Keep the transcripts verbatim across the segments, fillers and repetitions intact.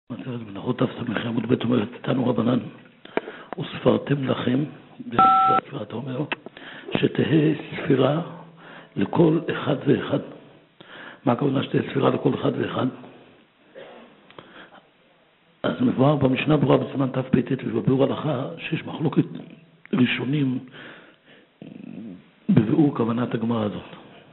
מסכת מנחות דף ס"ח עמוד ב' אומרת, תנו רבנן וספרתם לכם, אתה אומר, שתהא ספירה לכל אחד ואחד. מה הכוונה שתהא ספירה לכל אחד ואחד? אז מבואר במשנה ברורה בסימן תפ"ט ובביאור הלכה שיש מחלוקת ראשונים בביאור כוונת הגמרא הזאת.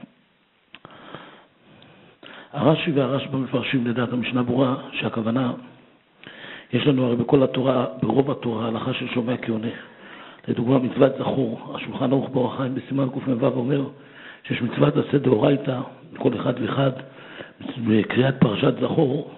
הרש"י והרשב"א מפרשים לדעת המשנה ברורה שהכוונה, יש לנו הרי בכל התורה, ברוב התורה, ההלכה של שומע כהונה. לדוגמה מצוות זכור, השולחן ערוך באור החיים בסימן קמ"ו אומר שיש מצוות עשה דאורייתא לכל אחד ואחד בקריאת פרשת זכור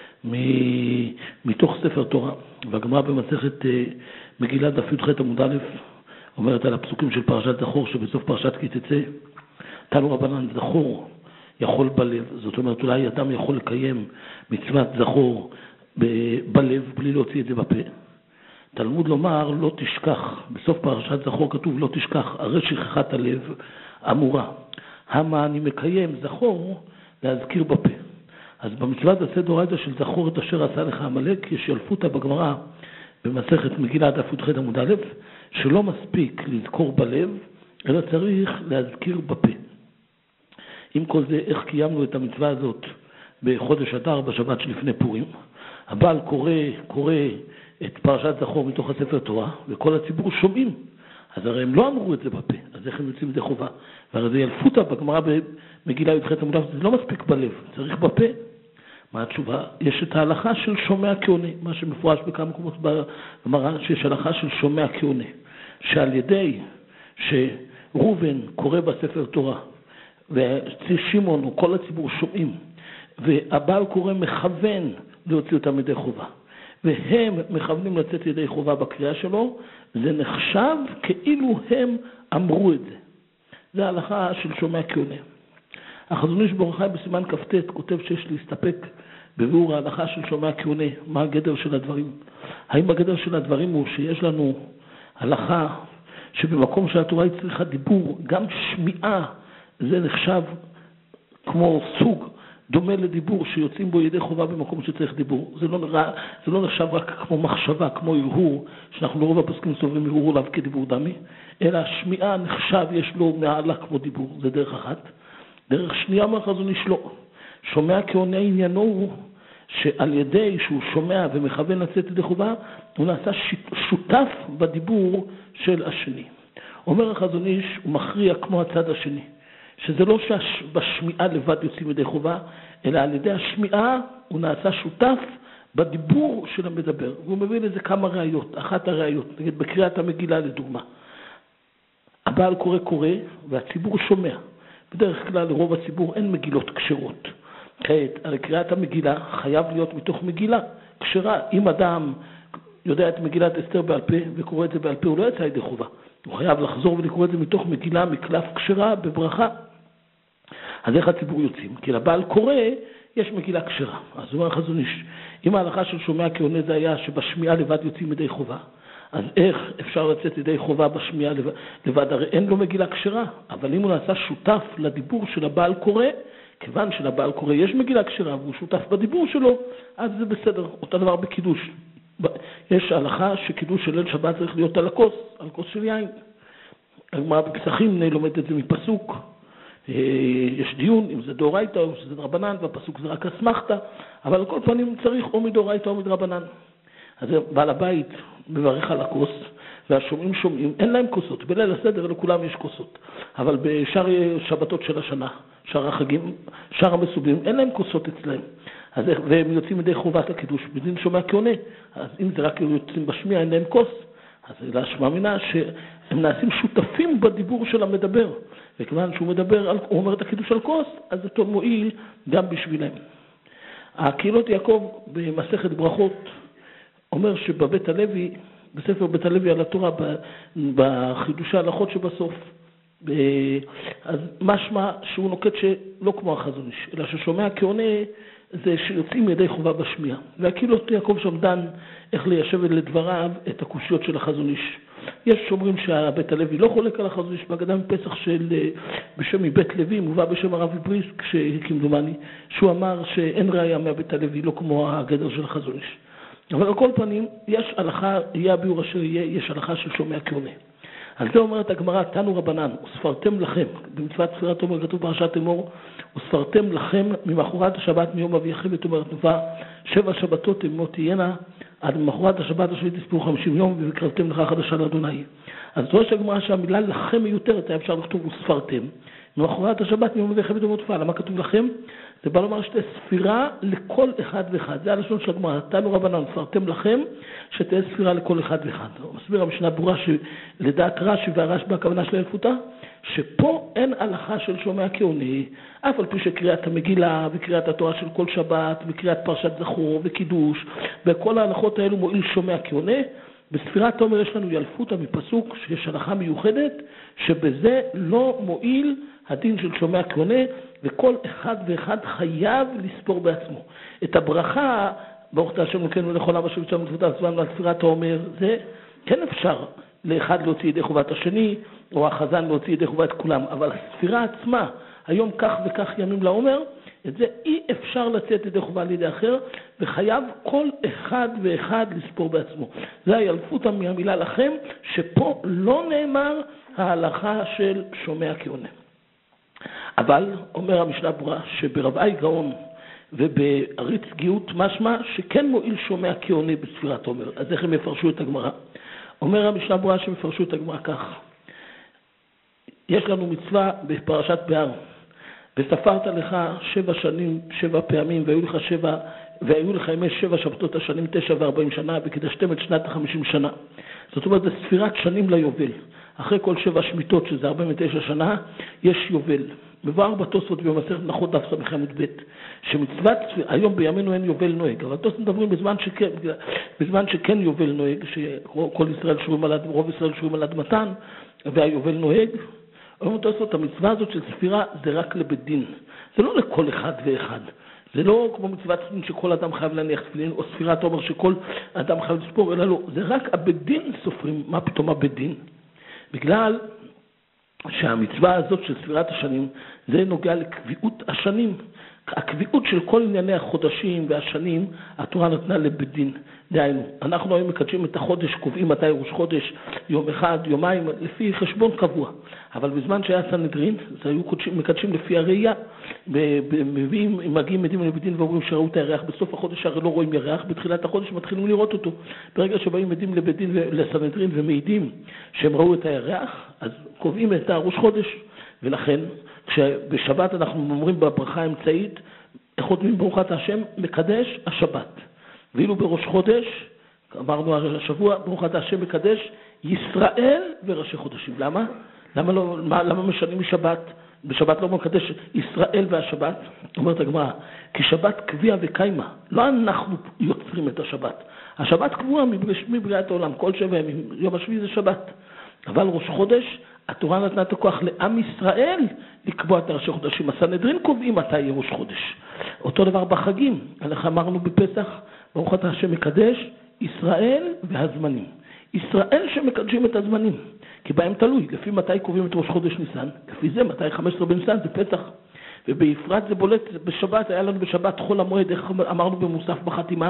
מתוך ספר תורה. והגמרא במסכת מגילה דף י"ח עמוד א' אומרת על הפסוקים של פרשת זכור שבסוף פרשת כי תצא, תנו רבנן זכור יכול בלב, זאת אומרת אולי אדם יכול לקיים מצוות זכור ב- בלב בלי להוציא את זה בפה. תלמוד לומר לא תשכח, בסוף פרשת זכור כתוב לא תשכח, הרי שכחת הלב אמורה. המה אני מקיים זכור להזכיר בפה. אז במצוות עשה דאורייתא של זכור את אשר עשה לך עמלק, יש ילפותא בגמרא במסכת מגילה דף י"ח עמוד א' שלא מספיק לזכור בלב, אלא צריך להזכיר בפה. עם כל זה, איך קיימנו את המצווה הזאת בחודש אדר, בשבת שלפני פורים? הבעל קורא, קורא את פרשת זכור מתוך הספר תורה, וכל הציבור שומעים. אז הרי הם לא אמרו את זה בפה, אז איך הם יוצאים את זה חובה? והרי זה ילפותא בגמרא במגילה י"ח עמוד א', זה לא מספיק בלב, צריך בפה. מה התשובה? יש את ההלכה של שומע כהונה, מה שמפורש בכמה מקומות בגמרא, שיש הלכה של שומע כהונה, שעל ידי שרובן קורא בספר תורה, ושמעון וכל הציבור שומעים, והבעל קורא מכוון להוציא אותם ידי חובה, והם מכוונים לצאת ידי חובה בקריאה שלו, זה נחשב כאילו הם אמרו את זה. זה ההלכה של שומע כהונה. החזון איש ברוך הוא בסימן כ"ט כותב שיש להסתפק בביאור ההלכה של שומע כהונה. מה הגדר של הדברים? האם הגדר של הדברים הוא שיש לנו הלכה שבמקום שהתורה היא צריכה דיבור, גם שמיעה זה נחשב כמו סוג דומה לדיבור שיוצאים בו ידי חובה במקום שצריך דיבור. זה לא, נראה, זה לא נחשב רק כמו מחשבה, כמו הרהור, שאנחנו לרוב הפסקים סוברים הרהור עליו כדיבור דמי, אלא השמיעה נחשב יש לו מעלה כמו דיבור. זה דרך אחת. דרך שנייה מהחזון איש לא. שומע כהונה עניינו הוא שעל ידי שהוא שומע ומכוון לצאת ידי חובה, הוא נעשה שותף בדיבור של השני. אומר החזון איש, הוא מכריע כמו הצד השני. שזה לא שבשמיעה לבד יוצאים ידי חובה, אלא על ידי השמיעה הוא נעשה שותף בדיבור של המדבר. והוא מביא לזה כמה ראיות, אחת הראיות, נגיד בקריאת המגילה לדוגמה. הבעל קורא קורא והציבור שומע. בדרך כלל לרוב הציבור אין מגילות כשרות. כעת, על קריאת המגילה חייב להיות מתוך מגילה כשרה. אם אדם יודע את מגילת אסתר בעל פה וקורא את זה בעל פה, הוא לא יצא ידי חובה. הוא חייב לחזור ולקרוא את זה מתוך מגילה, מקלף כשרה, בברכה. אז איך הציבור יוצאים? כי לבעל קורא יש מגילה כשרה. אז הוא אומר החזון איש, אם ההלכה של שומע כהונה זה היה שבשמיעה לבד יוצאים ידי חובה, אז איך אפשר לצאת ידי חובה בשמיעה לבד? לבד הרי אין לו מגילה כשרה, אבל אם הוא נעשה שותף לדיבור של הבעל קורא, כיוון שלבעל קורא יש מגילה כשרה והוא שותף בדיבור שלו, אז זה בסדר. אותו דבר בקידוש. יש הלכה שקידוש של ליל שבת צריך להיות על הכוס, על כוס של יין. הגמרא בפסחים לומד את זה מפסוק. יש דיון אם זה דאורייתא או שזה דרבנן, והפסוק זה רק אסמכתא, אבל על כל פנים צריך או מדאורייתא או מדרבנן. אז בעל הבית מברך על הכוס, והשומעים שומעים, אין להם כוסות. בליל הסדר לכולם יש כוסות. אבל בשאר שבתות של השנה, שאר החגים, שאר המסובים, אין להם כוסות אצלהם. אז, והם יוצאים ידי חובת הקידוש, בדין שומע כהונה. אז אם זה רק יוצאים בשמיעה, אין להם כוס. אז זה להשמע מינה שהם נעשים שותפים בדיבור של המדבר. וכיוון שהוא מדבר, על, הוא אומר את הקידוש על כוס, אז זה טוב מועיל גם בשבילם. הקהילות יעקב במסכת ברכות אומר שבבית הלוי, בספר בית הלוי על התורה, בחידושי ההלכות שבסוף, אז משמע שהוא נוקט שלא כמו החזון איש, אלא ששומע כהונה זה שיוצאים ידי חובה בשמיעה. והקהילות יעקב שם דן איך ליישב לדבריו את הקושיות של החזון איש. יש שאומרים שהבית הלוי לא חולק על החזון איש, בהגדה מפסח של בשם מבית לוי, מובא בשם הרב בריסק, כמדומני, שהוא אמר שאין ראיה מהבית הלוי, לא כמו הגדר של החזון איש. אבל על כל פנים, יש הלכה, יהיה הביאור אשר יהיה, יש הלכה של שומע כהונה. על זה אומרת הגמרא, תנו רבנן, וספרתם לכם, במצוות ספירת תומר כתוב פרשת אמור, וספרתם לכם ממחרת השבת מיום אביכם ותומר תנופה, שבע שבתות אמות תהיינה, עד ממחרת השבת השביעית תספרו חמישים יום, וקרבתם לך חדשה לאדוני. אז ראש הגמרא שהמילה לכם מיותרת, היה אפשר לכתוב וספרתם, ממחרת השבת מיום אביכם ותומר תנופה. למה כתוב לכם? זה בא לומר שתהיה ספירה לכל אחד ואחד. זה הלשון של הגמרא, תנו רבנן, ספרתם לכם, שתהיה ספירה לכל אחד ואחד. מסביר המשנה ברורה שלדעת רש"י והרשב"א הכוונה של אלפותא, שפה אין הלכה של שומע כהונה, אף על פי שקריאת המגילה וקריאת התורה של כל שבת וקריאת פרשת זכור וקידוש, וכל ההלכות האלו מועיל שומע כהונה. בספירת תומר יש לנו ילפותא מפסוק שיש הלכה מיוחדת, שבזה לא מועיל הדין של שומע כהונה, וכל אחד ואחד חייב לספור בעצמו. את הברכה, ברוך אתה השם אלוקינו לכל עם אשר בצלם ותפארתו עצמנו על ספירת העומר, זה כן אפשר לאחד להוציא ידי חובת השני, או החזן להוציא ידי חובת כולם, אבל הספירה עצמה, היום כך וכך ימים לעומר, את זה אי אפשר לצאת ידי חובה לידי אחר, וחייב כל אחד ואחד לספור בעצמו. זה הילפותא מהמילה לכם, שפה לא נאמר ההלכה של שומע כהונה. אבל אומר המשנה ברורה שברבעי גאון ובאריץ גאות משמע שכן מועיל שומע כהונה בספירת עומר. אז איך הם יפרשו את הגמרא? אומר המשנה ברורה שמפרשו את הגמרא כך. יש לנו מצווה בפרשת בהר, וספרת לך שבע שנים, שבע פעמים, והיו לך שבע, והיו לך ימי שבע שבתות השנים, תשע וארבעים שנה, וקידשתם את שנת החמישים שנה. זאת אומרת, זה ספירת שנים ליובל. אחרי כל שבע שמיטות, שזה ארבעים ותשע שנה, יש יובל. מבואר בתוספות במסכת נחות דף ס"ח עמוד ב', שמצוות, היום בימינו אין יובל נוהג, אבל תוספות מדברים בזמן שכן, בזמן שכן יובל נוהג, שכל ישראל שרויים על, רוב ישראל שרויים על אדמתן, והיובל נוהג. אומרים תוספות, המצווה הזאת של ספירה זה רק לבית דין. זה לא לכל אחד ואחד. זה לא כמו מצוות תפילין שכל אדם חייב להניח תפילין, או ספירת עומר שכל אדם חייב לספור, אלא לא. זה רק הבית דין סופרים. מה פתאום הבית דין? בגלל שהמצווה הזאת של ספירת השנים, זה נוגע לקביעות השנים. הקביעות של כל ענייני החודשים והשנים, התורה נתנה לבית דין. דהיינו, אנחנו היום מקדשים את החודש, קובעים מתי ראש חודש, יום אחד, יומיים, לפי חשבון קבוע. אבל בזמן שהיה סנהדרין, אז היו מקדשים לפי הראייה, מביאים, מגיעים עדים לבית דין ואומרים שראו את הירח, בסוף החודש הרי לא רואים ירח, בתחילת החודש מתחילים לראות אותו. ברגע שבאים עדים לבית דין לסנהדרין ומעידים שהם ראו את הירח, אז קובעים את הראש חודש. ולכן, כשבשבת אנחנו אומרים בברכה האמצעית, חותמים ברוך אתה השם, מקדש השבת. ואילו בראש חודש, אמרנו השבוע, ברוך אתה השם מקדש ישראל וראשי חודשים. למה? למה, לא, מה, למה משנים משבת? בשבת לא מקדש ישראל והשבת? אומרת הגמרא, כי שבת קביעה וקיימה. לא אנחנו יוצרים את השבת. השבת קבועה מבריאת העולם, כל שבע ימים, יום השביעי זה שבת. אבל ראש חודש, התורה נתנה את הכוח לעם ישראל לקבוע את ראשי חודשים. הסנהדרין קובעים מתי יהיה ראש חודש. אותו דבר בחגים. אנחנו אמרנו בפסח, ברוך אתה השם מקדש ישראל והזמנים. ישראל שמקדשים את הזמנים, כי בהם תלוי, לפי מתי קובעים את ראש חודש ניסן, לפי זה מתי חמש עשרה בניסן זה פסח. ובפרט זה בולט בשבת, היה לנו בשבת חול המועד, איך אמרנו במוסף בחתימה,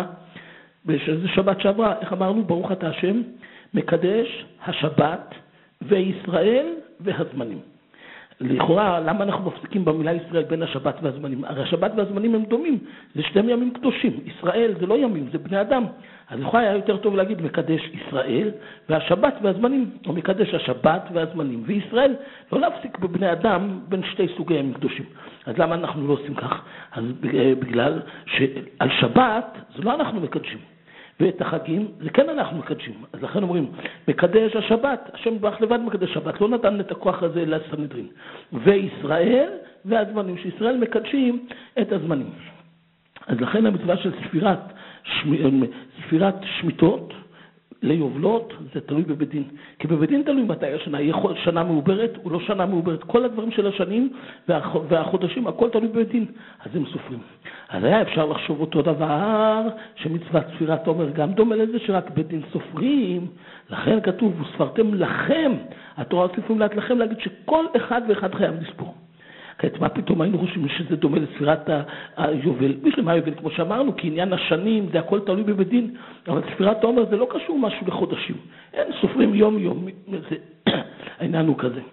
שזה שבת שעברה, איך אמרנו ברוך אתה השם מקדש השבת וישראל והזמנים. לכאורה, למה אנחנו מפסיקים במילה ישראל בין השבת והזמנים? הרי השבת והזמנים הם דומים, זה שתי ימים קדושים. ישראל זה לא ימים, זה בני אדם. אז לכאורה היה יותר טוב להגיד מקדש ישראל והשבת והזמנים, או מקדש השבת והזמנים. וישראל לא להפסיק בבני אדם בין שתי סוגי ימים קדושים. אז למה אנחנו לא עושים כך? אז בגלל שעל שבת זה לא אנחנו מקדשים. ואת החגים, זה כן אנחנו מקדשים. אז לכן אומרים, מקדש השבת, השם ברך לבד מקדש שבת, לא נתן את הכוח הזה לסנהדרין. וישראל והזמנים, שישראל מקדשים את הזמנים. אז לכן המצווה של ספירת, ספירת שמיטות, ליובלות, זה תלוי בבית דין. כי בבית דין תלוי מתי השנה, יהיה שנה מעוברת או לא שנה מעוברת. כל הדברים של השנים והחודשים, הכל תלוי בבית דין. אז הם סופרים. אז היה אפשר לחשוב אותו דבר, שמצוות ספירת העומר גם דומה לזה, שרק בית דין סופרים. לכן כתוב, וספרתם לכם, התורה סופרים לאט לכם, להגיד שכל אחד ואחד חייב לספור. כעת, מה פתאום היינו חושבים שזה דומה לספירת היובל? בשביל מה היובל? כמו שאמרנו, כי עניין השנים, זה הכל תלוי בבית דין, אבל ספירת העומר זה לא קשור משהו לחודשים. אין סופרים יום יום, זה, העניין הוא כזה.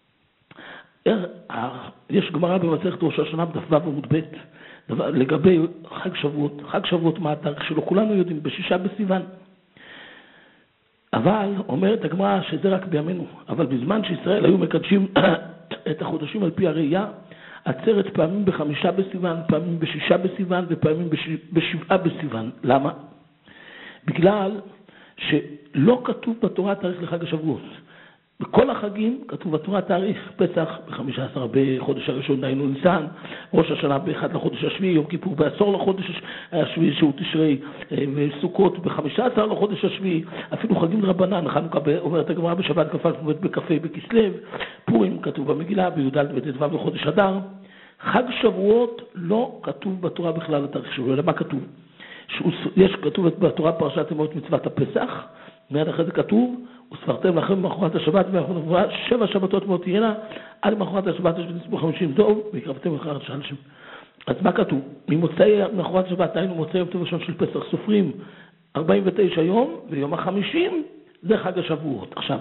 יש גמרא במסכת ראש השנה בדף ו' עמוד ב' לגבי חג שבועות. חג שבועות מה התאריך שלו? כולנו יודעים, בשישה בסיוון. אבל אומרת הגמרא שזה רק בימינו, אבל בזמן שישראל היו מקדשים את החודשים על פי הראייה, עצרת פעמים בחמישה בסיוון, פעמים בשישה בסיוון ופעמים בשבעה בסיוון. למה? בגלל שלא כתוב בתורה תאריך לחג השבועות. בכל החגים כתוב בתורה תאריך פסח ב-חמישה עשר בחודש הראשון דהיינו ניסן, ראש השנה באחד לחודש השביעי, יום כיפור בעשור לחודש השביעי שהוא תשרי, וסוכות ב-חמישה עשר לחודש השביעי, אפילו חגים דרבנן, חנוכה אומרת הגמרא בשבת כ"א בכ"ה בכסלו, פורים כתוב במגילה, בי"ד בט"ו בחודש אדר. חג שבועות לא כתוב בתורה בכלל התאריך שלו. למה כתוב? יש כתוב בתורה פרשת אמות מצוות הפסח, מיד אחרי זה כתוב, וספרתם לכם במחרת השבת, שבע שבתות מאוד תהיינה, עד מחרת השבת יש בנספור חמישים דוב, והקרבתם אחר שלושים. אז מה כתוב? ממוצאי מחרת השבת, היינו מוצאי יום טוב ראשון של פסח, סופרים ארבעים ותשע יום, ויום החמישים זה חג השבועות. עכשיו,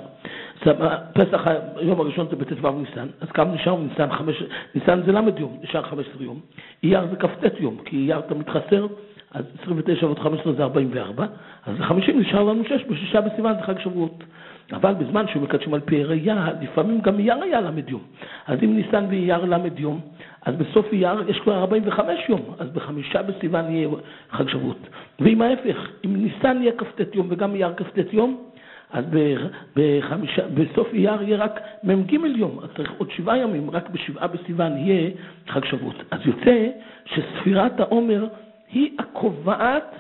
פסח, היום הראשון זה בט"ו ניסן, אז כמה נשאר ניסן? ניסן זה למד יום, נשאר חמישה עשר יום. אייר זה כ"ט יום, כי אייר תמיד חסר, אז עשרים ותשע ועוד חמש עשרה זה ארבעים וארבע, אז ל-חמישים נשאר לנו שש, בשישה בסיוון זה חג שבועות. אבל בזמן שמקדשים על פי ראייה, לפעמים גם אייר היה למד יום. אז אם ניסן ואייר למד יום, אז בסוף אייר יש כבר ארבעים וחמישה יום, אז בחמישה בסיוון יהיה חג שבועות. ואם ההפך, אם ניסן יהיה כ"ט יום וגם אייר כ"ט יום, אז בחמישה, בסוף אייר יהיה רק מ"ג יום, אז צריך עוד שבעה ימים, רק בשבעה בסיוון יהיה חג שבועות. אז יוצא שספירת העומר היא הקובעת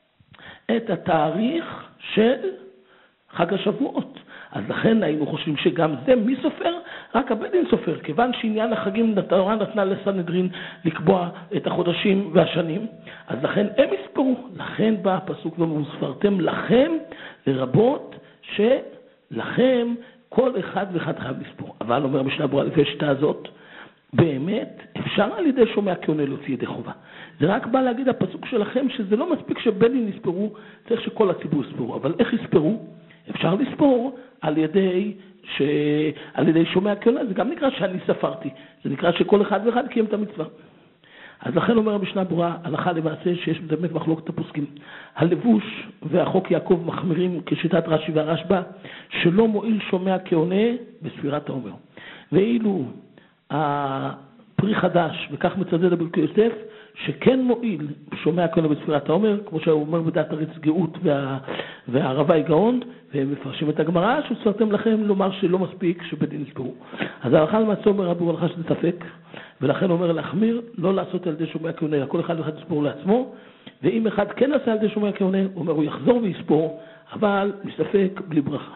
את התאריך של חג השבועות. אז לכן היינו חושבים שגם זה, מי סופר? רק הבית דין סופר, כיוון שעניין החגים התורה נתנה לסנהדרין לקבוע את החודשים והשנים, אז לכן הם יספרו. לכן בא הפסוק וספרתם לכם, לרבות שלכם כל אחד ואחד חייב לספור. אבל אומר משנה ברורה לפי השיטה הזאת, באמת אפשר על ידי שומע כהונה להוציא ידי חובה. זה רק בא להגיד הפסוק שלכם שזה לא מספיק שבית דין יספרו, צריך שכל הציבור יספרו. אבל איך יספרו? אפשר לספור על ידי, ש... על ידי שומע כהונה, זה גם נקרא שאני ספרתי, זה נקרא שכל אחד ואחד קיים את המצווה. אז לכן אומר המשנה ברורה, הלכה למעשה שיש באמת מחלוקת הפוסקים. הלבוש והחוק יעקב מחמירים כשיטת רש"י והרשב"א, שלא מועיל שומע כהונה בספירת העומר. ואילו הפרי חדש, וכך מצדד הברכי יוסף, שכן מועיל שומע כהונה בספירת העומר, כמו שהוא אומר בדעת ארץ גאות וה... והערבי גאון, והם מפרשים את הגמרא, שספרתם לכם לומר שלא מספיק שבית דין יספרו. אז ההלכה למעשה אומר רבי הלכה שזה ספק, ולכן אומר להחמיר, לא לעשות על ידי שומע כהונה, כל אחד ואחד יספור לעצמו, ואם אחד כן עשה על ידי שומע כהונה, הוא אומר הוא יחזור ויספור, אבל מספק בלי ברכה.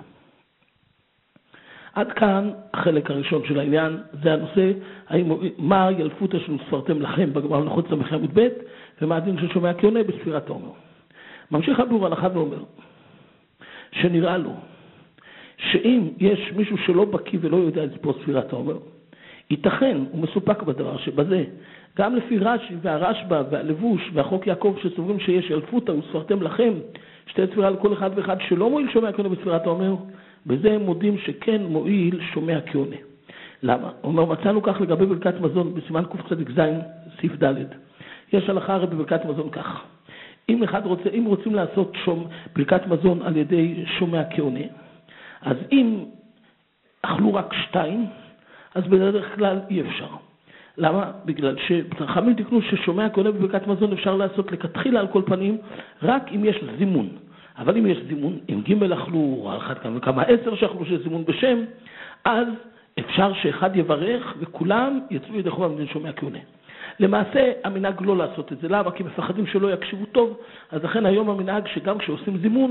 עד כאן החלק הראשון של העניין, זה הנושא, מה ילפותא שספרתם לכם בגמרא הלכות ס"ח עמוד ב', ומה הדין של שומע כהונה בספירת העומר. ממשיך הביאור הלכה ואומר, שנראה לו, שאם יש מישהו שלא בקיא ולא יודע לספור ספירת העומר, ייתכן ומסופק בדבר שבזה, גם לפי רש"י והרשב"א והלבוש והחוק יעקב שסוברים שיש ילפותא וספרתם לכם, שתי ספירה לכל אחד ואחד שלא מועיל שומע כהונה בספירת העומר, בזה הם מודים שכן מועיל שומע כהונה. למה? הוא אומר, מצאנו כך לגבי ברכת מזון בסימן קצ"ז, סעיף ד'. יש הלכה הרי בברכת מזון כך. אם אחד רוצה, אם רוצים לעשות שום, ברכת מזון על ידי שומע כהונה, אז אם אכלו רק שתיים, אז בדרך כלל אי אפשר. למה? בגלל שחכמים תקנו ששומע כהונה בברכת מזון אפשר לעשות לכתחילה על כל פנים, רק אם יש זימון. אבל אם יש זימון, אם ג' אכלו, על אחד כמה וכמה עשר שאכלו שיש זימון בשם, אז אפשר שאחד יברך וכולם יצאו ידי חובה מדין שומע כהונה. למעשה המנהג לא לעשות את זה, למה? כי מפחדים שלא יקשיבו טוב, אז לכן היום המנהג שגם כשעושים זימון,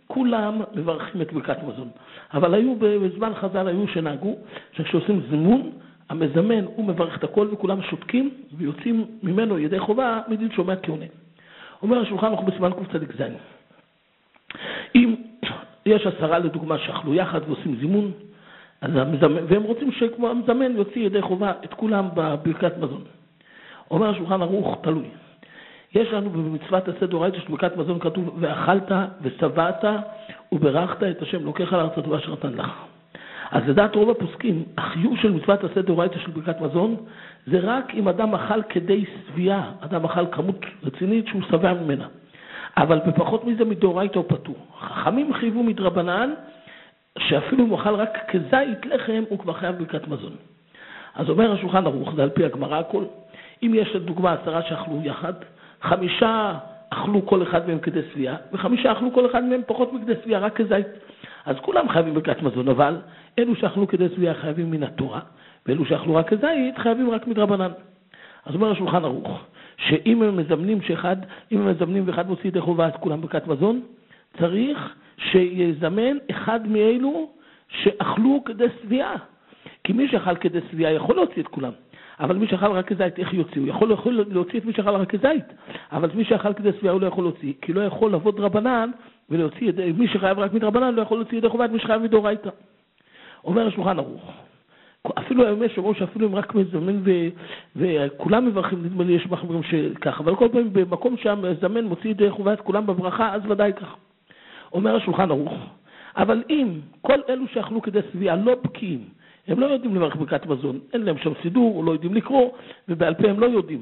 כולם מברכים את ברכת מזון. אבל היו בזמן חז"ל, היו שנהגו, שכשעושים זימון, המזמן הוא מברך את הכל וכולם שותקים ויוצאים ממנו ידי חובה מדין שומע כהונה. אומר השולחן ערוך בסימן קצ"ז. אם יש עשרה לדוגמה שאכלו יחד ועושים זימון, אז המזמן, והם רוצים שכמו המזמן יוציא ידי חובה את כולם בברכת מזון. אומר השולחן ערוך תלוי. יש לנו במצוות עשה דאורייתא של ברכת מזון כתוב ואכלת ושבעת וברכת את השם אלוקיך על הארץ הטובה אשר נתן לך. אז לדעת רוב הפוסקים, החיוב של מצוות עשה דאורייתא של ברכת מזון זה רק אם אדם אכל כדי שביעה, אדם אכל כמות רצינית שהוא שבע ממנה. אבל בפחות מזה מדאורייתא הוא פטור. חכמים חייבו מדרבנן שאפילו אם הוא אכל רק כזית לחם הוא כבר חייב ברכת מזון. אז אומר השולחן ערוך, זה על פי הגמרא הכל, אם יש לדוגמה עשרה שאכלו יחד, חמישה אכלו כל אחד מהם כדי שביעה, וחמישה אכלו כל אחד מהם פחות מכדי שביעה, רק כזית. אז כולם חייבים ברכת מזון, אבל אלו שאכלו כדי שביעה חייבים מן התורה, ואלו שאכלו רק כזית חייבים רק מדרבנן. אז אומר השולחן ערוך, שאם הם מזמנים שאחד, אם הם מזמנים ואחד מוציא ידי חובה את כולם ברכת מזון, צריך שיזמן אחד מאלו שאכלו כדי שביעה. כי מי שאכל כדי שביעה יכול להוציא את כולם. אבל מי שאכל רק כזית, איך יוציא? הוא יכול, יכול להוציא את מי שאכל רק כזית. אבל מי שאכל כדי שביעה הוא לא יכול להוציא, כי לא יכול לבוא דרבנן ולהוציא, מי שחייב רק מדרבנן לא יכול להוציא ידי חובה את מי שחייב מדאורייתא. אומר השולחן ערוך, אפילו האמת שאומרו שאפילו הם רק מזמן ו... וכולם מברכים, נדמה לי יש מחברים שכך, אבל כל פעם במקום שהמזמן מוציא ידי חובה את כולם בברכה, אז ודאי כך. אומר השולחן ערוך, אבל אם כל אלו שאכלו כדי שביעה לא בקיאים, הם לא יודעים לברך ברכת מזון, אין להם שם סידור, לא יודעים לקרוא, ובעל פה הם לא יודעים.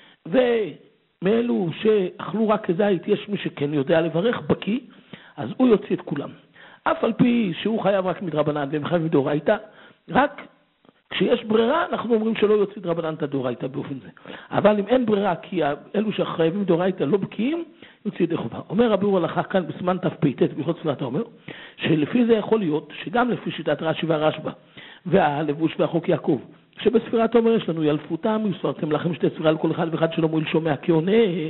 ומאלו שאכלו רק כזית, יש מי שכן יודע לברך, בקיא, אז הוא יוציא את כולם. אף על פי שהוא חייב רק מדרבנן והם חייב מדאורייתא, רק כשיש ברירה אנחנו אומרים שלא יוציא דרבנן את הדאורייתא באופן זה. אבל אם אין ברירה, כי אלו שחייבים דאורייתא לא בקיאים, יוציא ידי חובה. אומר רבי אור הלכה כאן בסימן תפ"ט בהלכות ספירת העומר, שלפי זה יכול להיות, שגם לפי שיטת רש"י והרשב"א, והלבוש והחוק יעקב, שבספירת העומר יש לנו ילפותם, יספרתם לכם שתי ספירה לכל אחד ואחד שלא מועיל שומע כעונה.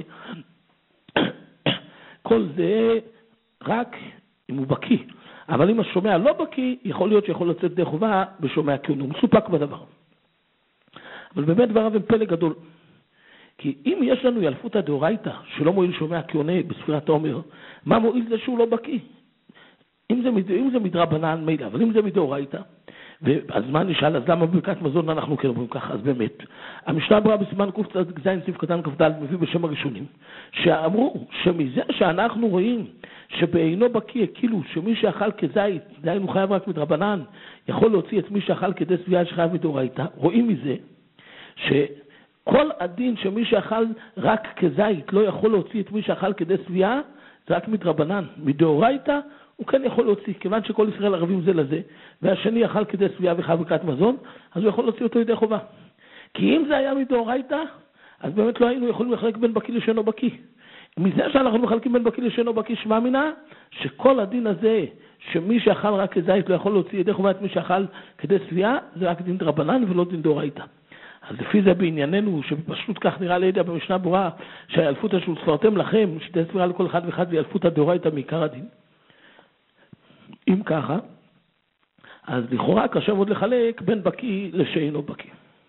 כל זה רק אם הוא בקיא. אבל אם השומע לא בקיא, יכול להיות שיכול לצאת ידי חובה בשומע כעונה, הוא מסופק בדבר. אבל באמת דבריו הם פלא גדול. כי אם יש לנו ילפותא דאורייתא שלא מועיל שומע כעונה בספירת העומר, מה מועיל זה שהוא לא בקיא? אם זה, אם זה מדרבנן מילא, אבל אם זה מדאורייתא, אז מה נשאל? אז למה בברכת מזון אנחנו כן אומרים ככה? אז באמת, המשנה ברורה בסימן קצ"ז סעיף קטן כ"ד מביא בשם הראשונים, שאמרו שמזה שאנחנו רואים שבעינו בקיא, כאילו שמי שאכל כזית, דהיינו חייב רק מדרבנן, יכול להוציא את מי שאכל כדי שביעה שחייב מדאורייתא, רואים מזה שכל הדין שמי שאכל רק כזית לא יכול להוציא את מי שאכל כדי שביעה, זה רק מדרבנן. מדאורייתא הוא כן יכול להוציא, כיוון שכל ישראל ערבים זה לזה, והשני אכל כדי שביעה וחייב ברכת מזון, אז הוא יכול להוציא אותו ידי חובה. כי אם זה היה מדאורייתא, אז באמת לא היינו יכולים לחלק בין בקיא לשאינו בקיא. מזה שאנחנו מחלקים בין בקיא לשאינו בקיא, שמע מינה, שכל הדין הזה, שמי שאכל רק כזית לא יכול להוציא ידי חובה את מי שאכל כדי שביעה, זה רק דין דרבנן ולא דין דאורייתא. אז לפי זה בענייננו, שפשוט כך נראה לידע במשנה ברורה, שהילפותא שספרתם לכם, שתי ספירה לכל אחד ואחד וילפותא דאורייתא מעיקר הדין. אם ככה, אז לכאורה קשה מאוד לחלק בין בקיא לשאינו בקיא.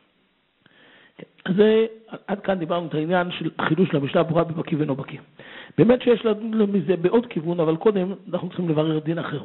אז עד כאן דיברנו את העניין של חידוש של המשנה ברורה בבקיא ואינו בקיא. באמת שיש לדון מזה בעוד כיוון, אבל קודם אנחנו צריכים לברר דין אחר.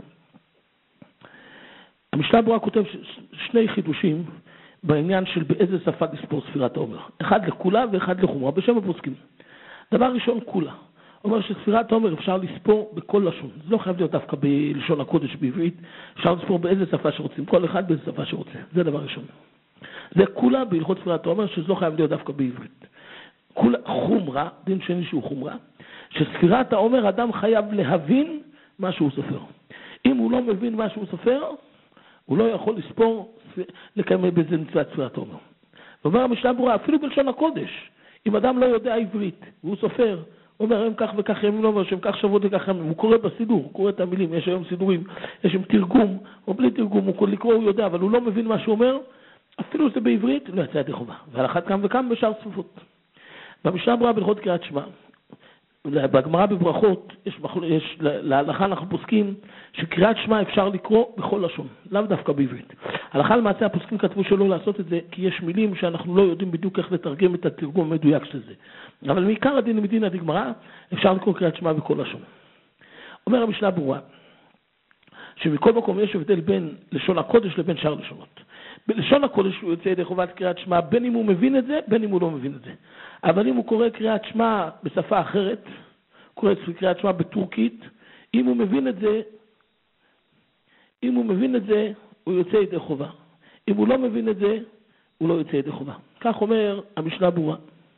המשנה ברורה כותב שני חידושים בעניין של באיזה שפה לספור ספירת העומר. אחד לכולה ואחד לחומרה, בשם הפוסקים. דבר ראשון, כולה. אומר שספירת העומר אפשר לספור בכל לשון. זה לא חייב להיות דווקא בלשון הקודש בעברית. אפשר לספור באיזה שפה שרוצים. כל אחד באיזה שפה שרוצה. זה דבר ראשון. זה כולה בהלכות ספירת העומר, שזה לא חייב להיות דווקא בעברית. כולה חומרה, דין שני שהוא חומרה, שספירת העומר אדם חייב להבין מה שהוא סופר. אם הוא לא מבין מה שהוא סופר, הוא לא יכול לספור, לקיים בזה מצוות ספירת העומר. ואומר המשנה ברורה, אפילו בלשון הקודש, אם אדם לא יודע עברית, והוא סופר, הוא אומר, הם כך וכך ימים, לא אומר שהם כך שבועות וכך ימים, הוא קורא בסידור, הוא קורא את המילים, יש היום סידורים, יש עם תרגום, או בלי תרגום, הוא לקרוא, הוא יודע, אבל הוא לא מבין מה שהוא אומר, אפילו זה בעברית, לא יצא ידי חובה. ועל אחת כמה וכמה בשאר צפופות. במשנה ברורה בהלכות קריאת שמע, בגמרא בברכות, יש, יש, להלכה אנחנו פוסקים שקריאת שמע אפשר לקרוא בכל לשון, לאו דווקא בעברית. הלכה למעשה הפוסקים כתבו שלא לעשות את זה, כי יש מילים שאנחנו לא יודעים בדיוק איך לתרגם את התרגום המדויק של זה. אבל מעיקר הדין מדין הגמרא, אפשר לקרוא קריאת שמע בכל לשון. אומר המשנה ברורה, שמכל מקום יש הבדל בין לשון הקודש לבין שאר לשונות. בלשון הקודש הוא יוצא ידי חובת קריאת שמע, בין אם הוא מבין את זה, בין אם הוא לא מבין את זה. אבל אם הוא קורא קריאת שמע בשפה אחרת, קורא קריאת שמע בטורקית, אם הוא מבין את זה, אם הוא מבין את זה, הוא יוצא ידי חובה. אם הוא לא מבין את זה, הוא לא יוצא ידי חובה. כך אומר המשנה ברורה.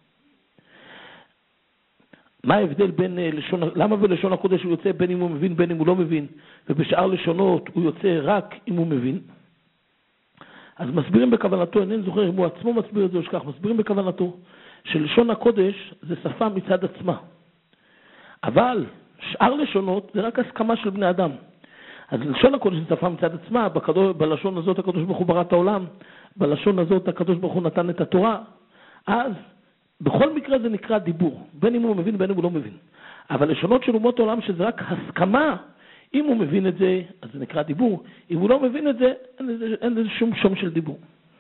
מה ההבדל בין לשון, למה בלשון הקודש הוא יוצא בין אם הוא מבין, בין אם הוא לא מבין, ובשאר לשונות הוא יוצא רק אם הוא מבין? אז מסבירים בכוונתו, אינני זוכר אם הוא עצמו מסביר את זה או שכך, מסבירים בכוונתו שלשון הקודש זה שפה מצד עצמה. אבל שאר לשונות זה רק הסכמה של בני אדם. אז לשון הקודש זה שפה מצד עצמה, בקדוש, בלשון הזאת הקדוש ברוך הוא ברא את העולם, בלשון הזאת הקדוש ברוך הוא נתן את התורה, אז בכל מקרה זה נקרא דיבור, בין אם הוא מבין בין אם הוא לא מבין. אבל לשונות של אומות העולם שזה רק הסכמה, אם הוא מבין את זה, אז זה נקרא דיבור. אם הוא לא מבין את זה, אין לזה, אין לזה שום שום של דיבור.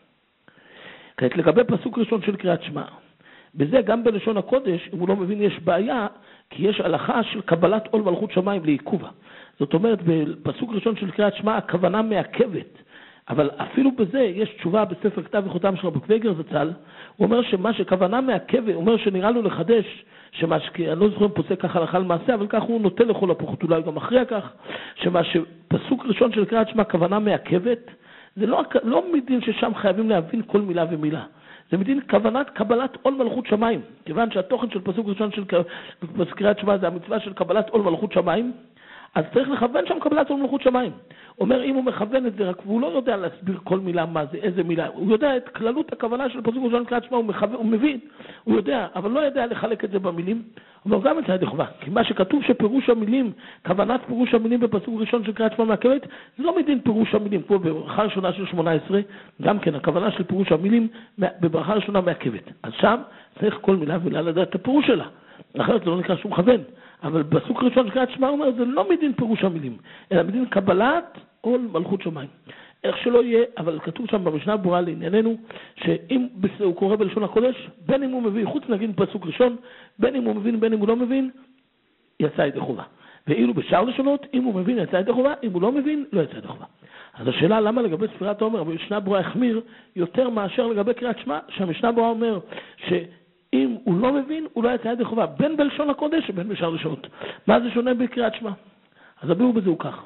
כעת, לגבי פסוק ראשון של קריאת שמע, בזה גם בלשון הקודש, אם הוא לא מבין, יש בעיה, כי יש הלכה של קבלת עול מלכות שמיים לעיכובה. זאת אומרת, בפסוק ראשון של קריאת שמע, הכוונה מעכבת. אבל אפילו בזה יש תשובה בספר כתב וחותם של רבי קוויגר זצ"ל, הוא אומר שמה שכוונה מעכבת, הוא אומר שנראה לו לחדש, שמה שאני לא זוכר אם פוסק ככה הלכה למעשה, אבל כך הוא נוטה לכל הפחות, אולי גם אחרי כך, שמה שפסוק ראשון של קריאת שמע כוונה מעכבת, זה לא, לא מדין ששם חייבים להבין כל מילה ומילה. זה מדין כוונת קבלת עול מלכות שמיים. כיוון שהתוכן של פסוק ראשון של קריאת שמע זה המצווה של קבלת עול מלכות שמיים, אז צריך לכוון שם קבלת עול מלכות שמיים. אומר, אם הוא מכוון את זה רק, והוא לא יודע להסביר כל מילה מה זה, איזה מילה, הוא יודע את כללות הכוונה של פסוק ראשון קריאת שמע, הוא, מכוון, הוא מבין, הוא יודע, אבל לא יודע לחלק את זה במילים. הוא אומר, גם את זה ידי חובה. כי מה שכתוב שפירוש המילים, כוונת פירוש המילים בפסוק ראשון של קריאת שמע מעכבת, זה לא מדין פירוש המילים, כמו בברכה ראשונה של שמונה עשרה, גם כן, הכוונה של פירוש המילים בברכה ראשונה מעכבת. אז שם צריך כל מילה ומילה לדעת את הפירוש שלה. אחרת זה לא נקרא שום מכוון. אבל בפסוק ראשון של קריאת שמע אומר, זה לא מדין פירוש המילים, אלא מדין קבלת עול מלכות שמיים. איך שלא יהיה, אבל כתוב שם במשנה ברורה לענייננו, שאם הוא קורא בלשון הקודש, בין אם הוא מבין, חוץ נגיד פסוק ראשון, בין אם הוא מבין, בין אם הוא לא מבין, יצא ידי חובה. ואילו בשאר לשונות, אם הוא מבין, יצא ידי חובה, אם הוא לא מבין, לא יצא ידי חובה. אז השאלה למה לגבי ספירת העומר, המשנה ברורה החמיר יותר מאשר לגבי קריאת שמע, שהמשנה ברורה אומר שאם הוא לא מבין, הוא לא יצא ידי חובה, בין בלשון הקודש ובין בשאר לשונות. מה זה שונה בקריאת שמע? אז הביאו בזה הוא כך.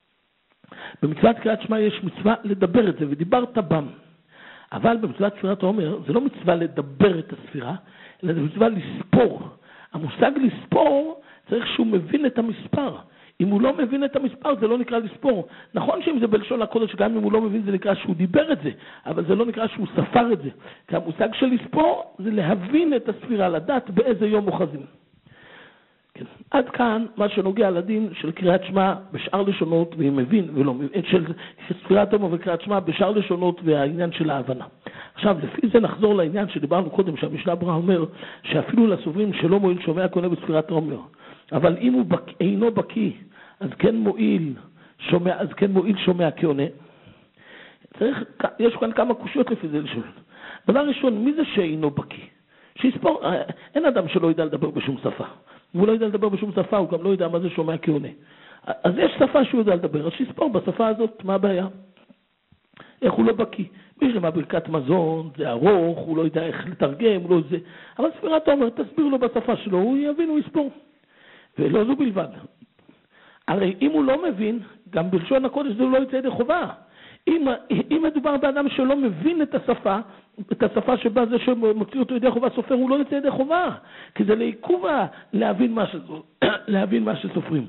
במצוות קריאת שמע יש מצווה לדבר את זה, ודיברת בם. אבל במצוות ספירת העומר זה לא מצווה לדבר את הספירה, אלא זה מצווה לספור. המושג לספור צריך שהוא מבין את המספר. אם הוא לא מבין את המספר זה לא נקרא לספור. נכון שאם זה בלשון הקודש, גם אם הוא לא מבין זה נקרא שהוא דיבר את זה, אבל זה לא נקרא שהוא ספר את זה. כי המושג של לספור זה להבין את הספירה, לדעת באיזה יום אוחזים. כן. עד כאן מה שנוגע לדין של קריאת שמע בשאר לשונות, והיא מבין ולא מבין, של ספירת העומר וקריאת שמע בשאר לשונות והעניין של ההבנה. עכשיו, לפי זה נחזור לעניין שדיברנו קודם, שהמשנה ברורה אומר שאפילו לסוברים שלא מועיל שומע קונה בספירת העומר, אבל אם הוא בק... אינו בקיא, אז כן מועיל שומע, אז כן מועיל שומע כעונה. צריך, יש כאן כמה קושיות לפי זה לשאול. דבר ראשון, מי זה שאינו בקיא? שיספור, אין אדם שלא ידע לדבר בשום שפה. אם הוא לא יודע לדבר בשום שפה, הוא גם לא יודע מה זה שומע כעונה. אז יש שפה שהוא יודע לדבר, אז שיספור בשפה הזאת, מה הבעיה? איך הוא לא בקיא? יש למה ברכת מזון, זה ארוך, הוא לא יודע איך לתרגם, הוא לא זה. אבל ספירת העומר, תסביר לו בשפה שלו, הוא יבין, הוא יספור. ולא זו בלבד. הרי אם הוא לא מבין, גם בלשון הקודש זה לא יצא ידי חובה. אם, אם מדובר באדם שלא מבין את השפה, את השפה שבה זה שמוציא אותו ידי חובה סופר, הוא לא יצא ידי חובה. כי זה לעיכובה להבין מה, ש... להבין מה שסופרים.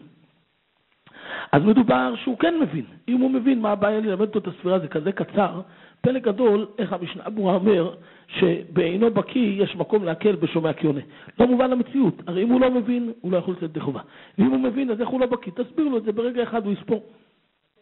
אז מדובר שהוא כן מבין. אם הוא מבין מה הבעיה ללמד אותו את הספירה, זה כזה קצר, פלא גדול, איך המשנה ברורה אומר, שבעינו בקיא יש מקום להקל בשומע כעונה. לא מובן למציאות. הרי אם הוא לא מבין, הוא לא יכול לצאת ידי חובה. ואם הוא מבין, אז איך הוא לא בקיא? תסביר לו את זה, ברגע אחד הוא יספור.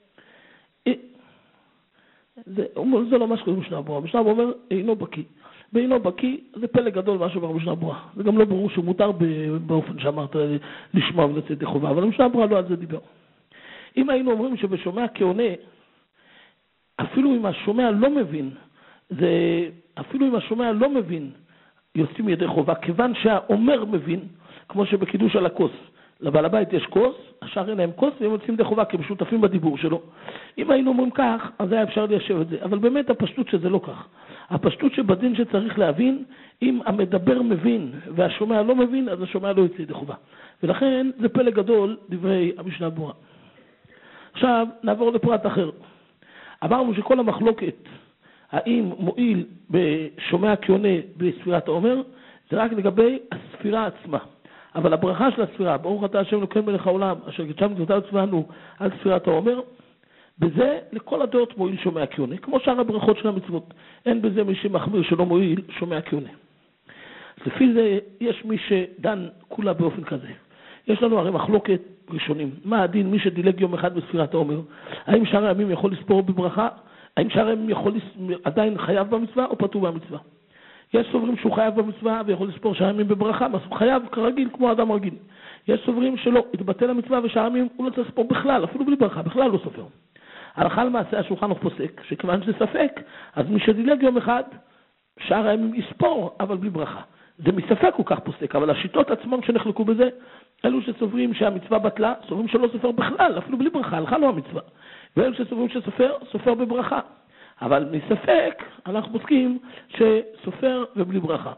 זה, זה לא מה שקוראים משנה ברורה. משנה ברורה אומר, אינו בקיא. ואינו בקיא, זה פלא גדול מה שאומר המשנה ברורה. זה גם לא ברור שמותר באופן שאמרת לשמוע ולצאת ידי חובה, אבל המשנה ברורה לא על זה דיבר. אם היינו אומרים שבשומע כעונה, אפילו אם השומע לא מבין, זה, אפילו אם השומע לא מבין, יוצאים ידי חובה, כיוון שהאומר מבין, כמו שבקידוש על הכוס. לבעל הבית יש כוס, השאר אין להם כוס, והם יוצאים ידי חובה, כי הם שותפים בדיבור שלו. אם היינו אומרים כך, אז היה אפשר ליישב את זה. אבל באמת הפשטות שזה לא כך. הפשטות שבדין שצריך להבין, אם המדבר מבין והשומע לא מבין, אז השומע לא יוצא ידי חובה. ולכן זה פלא גדול, דברי המשנה ברורה. עכשיו נעבור לפרט אחר. אמרנו שכל המחלוקת, האם מועיל בשומע כעונה בספירת העומר, זה רק לגבי הספירה עצמה. אבל הברכה של הספירה, ברוך אתה השם אלוקינו מלך העולם, אשר קידשנו מצוותיו וצוונו על ספירת העומר, בזה לכל הדעות מועיל שומע כעונה, כמו שאר הברכות של המצוות. אין בזה מי שמחמיר שלא מועיל שומע כעונה. לפי זה יש מי שדן כולה באופן כזה. יש לנו הרי מחלוקת ראשונים. מה הדין מי שדילג יום אחד בספירת העומר? האם שאר הימים יכול לספור בברכה? האם שאר הימים יכול עדיין חייב במצווה או פטור במצווה? יש סוברים שהוא חייב במצווה ויכול לספור שאר הימים בברכה, הוא חייב כרגיל כמו אדם רגיל. יש סוברים שלא, התבטל המצווה ושאר הימים הוא לא צריך לספור בכלל, אפילו בלי ברכה, בכלל לא סופר. הלכה למעשה השולחן ערוך פוסק, שכיוון שזה ספק, אז מי שדילג יום אחד, שאר הימים יספור, אבל בלי ברכה. זה מספק הוא כך פוסק, אבל השיטות עצמם שנחלקו בזה, אלו שסוברים שהמצווה בטלה, סוברים שלא סופר בכלל, אפילו בלי ברכה, הלכה לא המצווה. ואלו שסוברים שסופר, סופר בברכה. אבל מספק, אנחנו פוסקים שסופר ובלי ברכה.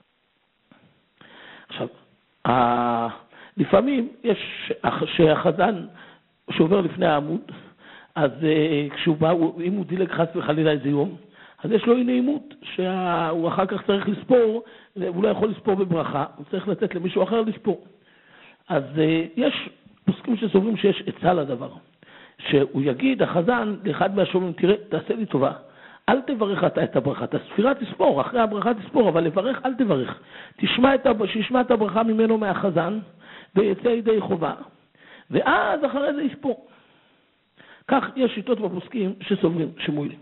עכשיו, לפעמים יש שהחזן שעובר לפני העמוד, אז כשהוא בא, אם הוא דילג חס וחלילה איזה יום, אז יש לו אי נעימות, שהוא אחר כך צריך לספור, הוא לא יכול לספור בברכה, הוא צריך לתת למישהו אחר לספור. אז יש פוסקים שסוברים שיש עצה לדבר. שהוא יגיד, החזן, לאחד מהשומעים, תראה, תעשה לי טובה, אל תברך אתה את הברכה, את הספירה תספור, אחרי הברכה תספור, אבל לברך אל תברך. תשמע את, שישמע את הברכה ממנו מהחזן, ויצא ידי חובה, ואז אחרי זה יספור. כך יש שיטות בפוסקים שסוברים, שמועילים.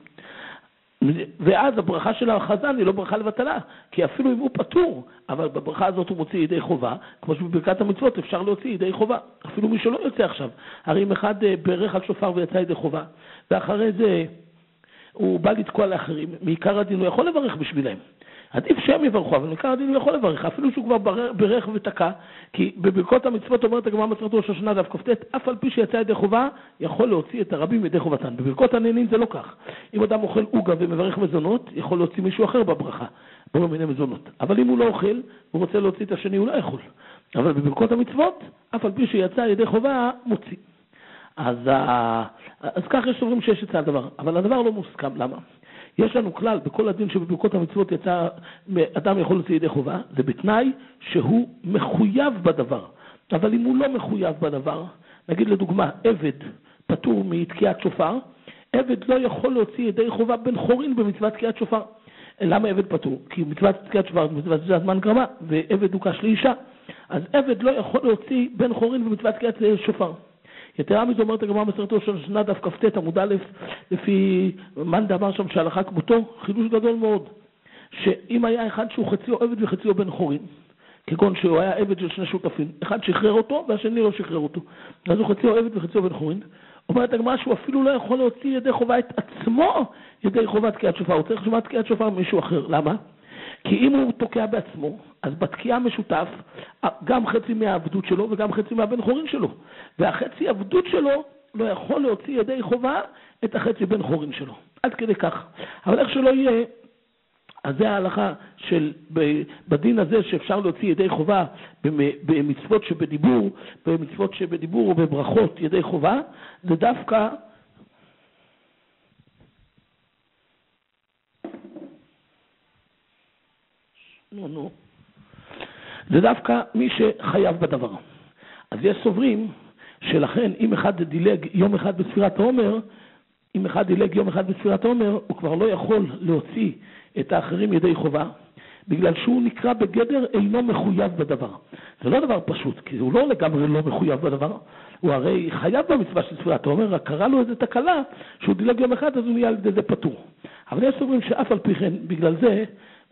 ואז הברכה של החזן היא לא ברכה לבטלה, כי אפילו אם הוא פטור, אבל בברכה הזאת הוא מוציא ידי חובה, כמו שבברכת המצוות אפשר להוציא ידי חובה, אפילו מי שלא יוצא עכשיו. הרי אם אחד ברך על שופר ויצא ידי חובה, ואחרי זה הוא בא לתקוע לאחרים, מעיקר הדין הוא יכול לברך בשבילהם. עדיף שהם יברכו, אבל מעיקר הדין הוא יכול לברך, אפילו שהוא כבר ברך ותקע, כי בברכות המצוות אומרת הגמרא מסכת ראש השנה דף כ"ט, אף על פי שיצא ידי חובה, יכול להוציא את הרבים ידי חובתן. בברכות הנהנין זה לא כך. אם אדם אוכל עוגה ומברך מזונות, יכול להוציא מישהו אחר בברכה, בכל מיני מזונות. אבל אם הוא לא אוכל, הוא רוצה להוציא את השני, הוא לא יכול. אבל בברכות המצוות, אף על פי שיצא ידי חובה, מוציא. אז, אז כך יש סוברים שיש יצא הדבר, אבל הדבר לא מוסכם. למה? יש לנו כלל, בכל הדין שבברכות המצוות יצא, אדם יכול להוציא ידי חובה, זה בתנאי שהוא מחויב בדבר. אבל אם הוא לא מחויב בדבר, נגיד לדוגמה, עבד פטור מתקיעת שופר, עבד לא יכול להוציא ידי חובה בן חורין במצוות תקיעת שופר. למה עבד פטור? כי מצוות תקיעת שופר מצוות זה הזמן גרמה, ועבד הוקש לאישה. אז עבד לא יכול להוציא בן חורין במצוות תקיעת שופר. יתרה מזו אומרת הגמרא מסכת ראש השנה דף כ"ט עמוד א', לפי מאן דאמר שם שהלכה כמותו, חידוש גדול מאוד, שאם היה אחד שהוא חציו עבד וחציו בן חורין, כגון שהוא היה עבד של שני שותפים, אחד שחרר אותו והשני לא שחרר אותו, אז הוא חציו עבד וחציו בן חורין, אומרת הגמרא שהוא אפילו לא יכול להוציא ידי חובה את עצמו ידי חובת תקיעת שופר, הוא צריך לשמוע תקיעת שופר ממישהו אחר. למה? כי אם הוא תוקע בעצמו, אז בתקיעה משותף גם חצי מהעבדות שלו וגם חצי מהבן חורין שלו. והחצי העבדות שלו לא יכול להוציא ידי חובה את החצי בן חורין שלו. עד כדי כך. אבל איך שלא יהיה, אז זה ההלכה של, בדין הזה שאפשר להוציא ידי חובה במצוות שבדיבור, במצוות שבדיבור ובברכות ידי חובה, זה דווקא נו, נו. זה דווקא מי שחייב בדבר. אז יש סוברים שלכן אם אחד דילג יום אחד בספירת העומר, אם אחד דילג יום אחד בספירת העומר, הוא כבר לא יכול להוציא את האחרים ידי חובה, בגלל שהוא נקרא בגדר אינו מחויב בדבר. זה לא דבר פשוט, כי הוא לא לגמרי לא מחויב בדבר, הוא הרי חייב במצווה של ספירת העומר, רק קרה לו איזו תקלה, שהוא דילג יום אחד אז הוא נהיה על ידי זה פטור. אבל יש סוברים שאף על פי כן, בגלל זה,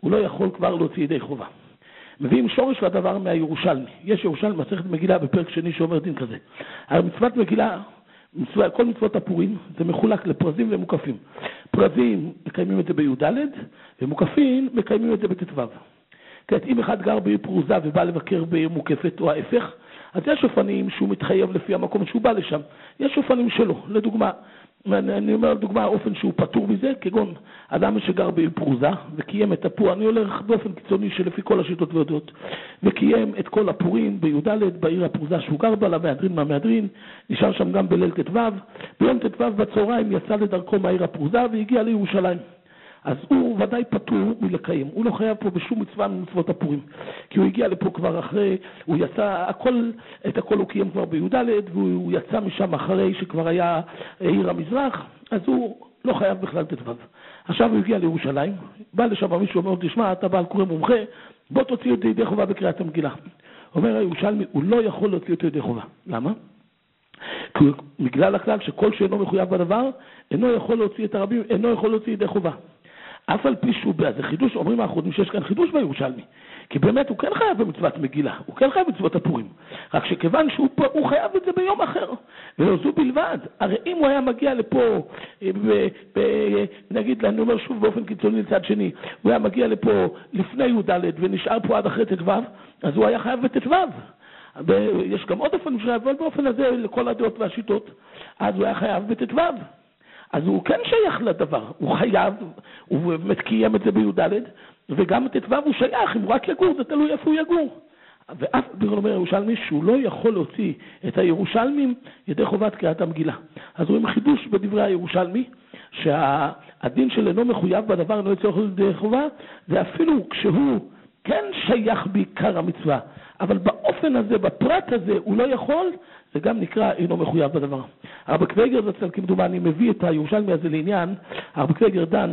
הוא לא יכול כבר להוציא ידי חובה. מביאים שורש לדבר מהירושלמי. יש ירושלמי מסכת מגילה בפרק שני שאומר דין כזה. הרי מצוות מגילה, מצוות, כל מצוות הפורים, זה מחולק לפרזים ומוקפים. פרזים מקיימים את זה בי"ד, ומוקפים מקיימים את זה בט"ו. כעת, אם אחד גר בעיר פרוזה ובא לבקר בעיר מוקפת או ההפך, אז יש אופנים שהוא מתחייב לפי המקום שהוא בא לשם. יש אופנים שלו. לדוגמה, אני אומר לדוגמה, האופן שהוא פטור מזה, כגון אדם שגר בעיר פרוזה וקיים את הפור, אני הולך באופן קיצוני שלפי כל השיטות ויודעות, וקיים את כל הפורים בי"ד בעיר הפרוזה שהוא גר בה, למהדרין מהמהדרין, נשאר שם גם בליל ט"ו, ביום ט"ו בצהריים יצא לדרכו מהעיר הפרוזה והגיע לירושלים. אז הוא ודאי פטור מלקיים, הוא לא חייב פה בשום מצווה ממצוות הפורים, כי הוא הגיע לפה כבר אחרי, הוא יצא, הכל, את הכל הוא קיים כבר בי"ד, והוא יצא משם אחרי שכבר היה עיר המזרח, אז הוא לא חייב בכלל ט"ו. עכשיו הוא הגיע לירושלים, בא לשם מישהו אומר, תשמע, אתה בעל קורא מומחה, בוא תוציא אותי ידי חובה בקריאת המגילה. אומר הירושלמי, הוא לא יכול להוציא אותי ידי חובה. למה? כי בגלל הכלל שכל שאינו מחויב בדבר, אינו יכול להוציא את הרבים, אינו יכול להוציא ידי חובה. אף על פי שהוא בא, זה חידוש, אומרים האחרונים שיש כאן חידוש בירושלמי, כי באמת הוא כן חייב במצוות מגילה, הוא כן חייב במצוות הפורים, רק שכיוון שהוא פה, הוא חייב את זה ביום אחר, ולא זו בלבד. הרי אם הוא היה מגיע לפה, ב, ב, נגיד, אני אומר שוב באופן קיצוני לצד שני, הוא היה מגיע לפה לפני י"ד ונשאר פה עד אחרי ט"ו, אז הוא היה חייב בט"ו. יש גם עוד אופן שחייב, אבל באופן הזה לכל הדעות והשיטות, אז הוא היה חייב בט"ו. אז הוא כן שייך לדבר, הוא חייב, הוא באמת קיים את זה בי"ד, וגם ט"ו הוא שייך, אם הוא רק יגור, זה תלוי איפה הוא יגור. ואף בגלל אומר ירושלמי שהוא לא יכול להוציא את הירושלמים ידי חובת קריאת המגילה. אז רואים חידוש בדברי הירושלמי, שהדין של אינו מחויב בדבר, אינו יוצא ידי חובה, זה אפילו כשהוא כן שייך בעיקר המצווה, אבל באופן הזה, בפרט הזה, הוא לא יכול, זה גם נקרא אינו מחויב בדבר. הרב קוויגר זצ"ל כמדומני מביא את הירושלמי הזה לעניין, הרב קוויגר דן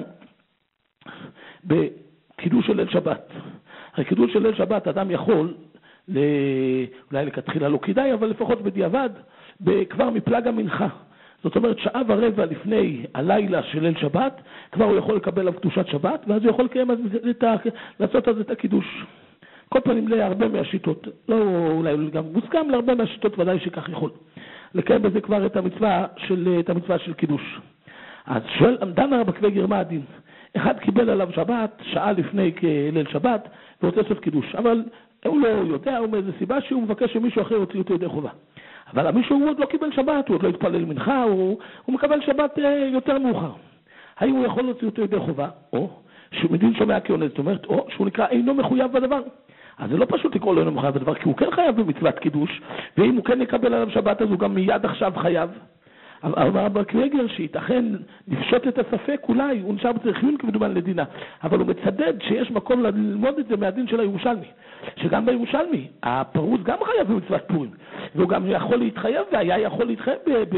בקידוש של ליל שבת. הרי קידוש של ליל שבת אדם יכול, ל... אולי לכתחילה לא כדאי, אבל לפחות בדיעבד, כבר מפלג המנחה. זאת אומרת, שעה ורבע לפני הלילה של ליל שבת, כבר הוא יכול לקבל עליו קדושת שבת, ואז הוא יכול לקיים את ה... לעשות אז את הקידוש. כל פעמים להרבה מהשיטות, לא אולי גם מוסכם להרבה מהשיטות, ודאי שכך יכול. לקיים בזה כבר את המצווה של, את המצווה של קידוש. אז שואל, דן הרב קוויגר מה הדין? אחד קיבל עליו שבת, שעה לפני ליל שבת, ורוצה לעשות קידוש. אבל הוא לא יודע, הוא מאיזו סיבה שהוא מבקש שמישהו אחר יוציא אותו ידי חובה. אבל המישהו הוא עוד לא קיבל שבת, הוא עוד לא התפלל מנחה, הוא, הוא מקבל שבת יותר מאוחר. האם הוא יכול להוציא אותו ידי חובה? או שמדין שומע כעונש, זאת אומרת, או שהוא נקרא אינו מחויב בדבר. אז זה לא פשוט לקרוא לו אינו מחויב בדבר, כי הוא כן חייב במצוות קידוש, ואם הוא כן יקבל עליו שבת, אז הוא גם מיד עכשיו חייב. אבל הרב קוויגר שייתכן לפשוט את הספק, אולי הוא נשאר בצריכיון כמדומן לדינה, אבל הוא מצדד שיש מקום ללמוד את זה מהדין של הירושלמי, שגם בירושלמי הפרוס גם חייב במצוות פורים, והוא גם יכול להתחייב, והיה יכול להתחייב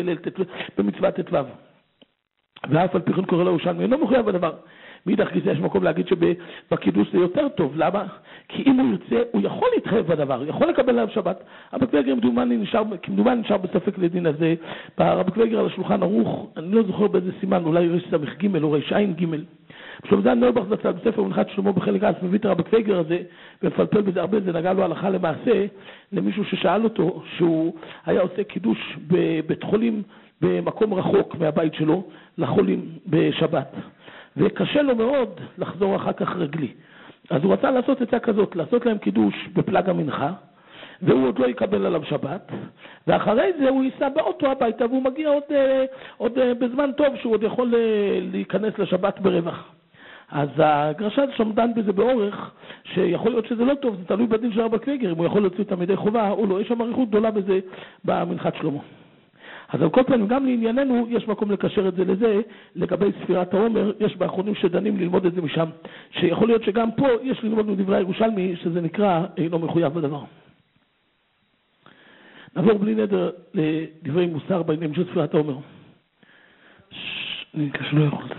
במצוות ט"ו. ואף על פי כן קורא לירושלמי אינו מחויב בדבר. מאידך גיסא יש מקום להגיד שבקידוש זה יותר טוב. למה? כי אם הוא ירצה, הוא יכול להתחייב בדבר, הוא יכול לקבל עליו שבת. הרב קוויגר כמדומני נשאר, כמדומני נשאר בספק לדין הזה. הרב קוויגר על השולחן ערוך, אני לא זוכר באיזה סימן, אולי רס"ג או רע"ג. בשלום זה נויבך זצ"ל בספר מנחת שלמה בחלק א' מביא את הרב קוויגר הזה, ומפלפל בזה הרבה, זה נגע לו הלכה למעשה, למישהו ששאל אותו, שהוא היה עושה קידוש בבית חולים, במקום רחוק מהבית שלו, לחולים בשבת. וקשה לו מאוד לחזור אחר כך רגלי. אז הוא רצה לעשות עצה כזאת, לעשות להם קידוש בפלג המנחה, והוא עוד לא יקבל עליו שבת, ואחרי זה הוא ייסע באוטו הביתה, והוא מגיע עוד, עוד בזמן טוב, שהוא עוד יכול להיכנס לשבת ברווח. אז הגרש"ל שם דן בזה באורך, שיכול להיות שזה לא טוב, זה תלוי בדין של הרב קוויגר, אם הוא יכול להוציא אותם ידי חובה, או לא, יש שם אריכות גדולה בזה במנחת שלמה. אז על כל פנים, גם לענייננו, יש מקום לקשר את זה לזה, לגבי ספירת העומר, יש באחרונים שדנים ללמוד את זה משם, שיכול להיות שגם פה יש ללמוד מדברי הירושלמי, שזה נקרא אינו מחויב בדבר. נעבור בלי נדר לדברי מוסר בעניינים של ספירת העומר. אני קשה לא יכול.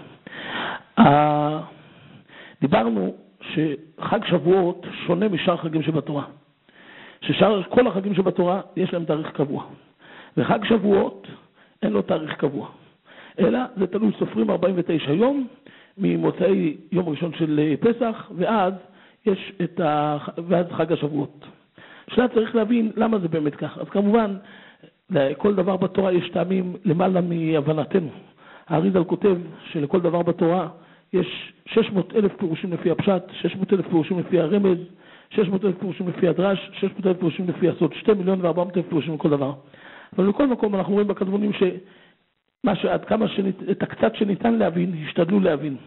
דיברנו שחג שבועות שונה משאר חגים שבתורה. ששאר כל החגים שבתורה יש להם תאריך קבוע. וחג שבועות אין לו תאריך קבוע, אלא זה תלוי סופרים ארבעים ותשע יום, ממוצאי יום ראשון של פסח, ואז יש את ה... ואז חג השבועות. שלה צריך להבין למה זה באמת כך. אז כמובן, לכל דבר בתורה יש טעמים למעלה מהבנתנו. האריז"ל כותב שלכל דבר בתורה יש שש מאות אלף פירושים לפי הפשט, שש מאות אלף פירושים לפי הרמז, שש מאות אלף פירושים לפי הדרש, שש מאות אלף פירושים לפי הסוד, שני מיליון וארבע מאות אלף פירושים לכל דבר. אבל בכל מקום אנחנו רואים בכתבונים שמה שעד כמה שניתן, את הקצת שניתן להבין, השתדלו להבין.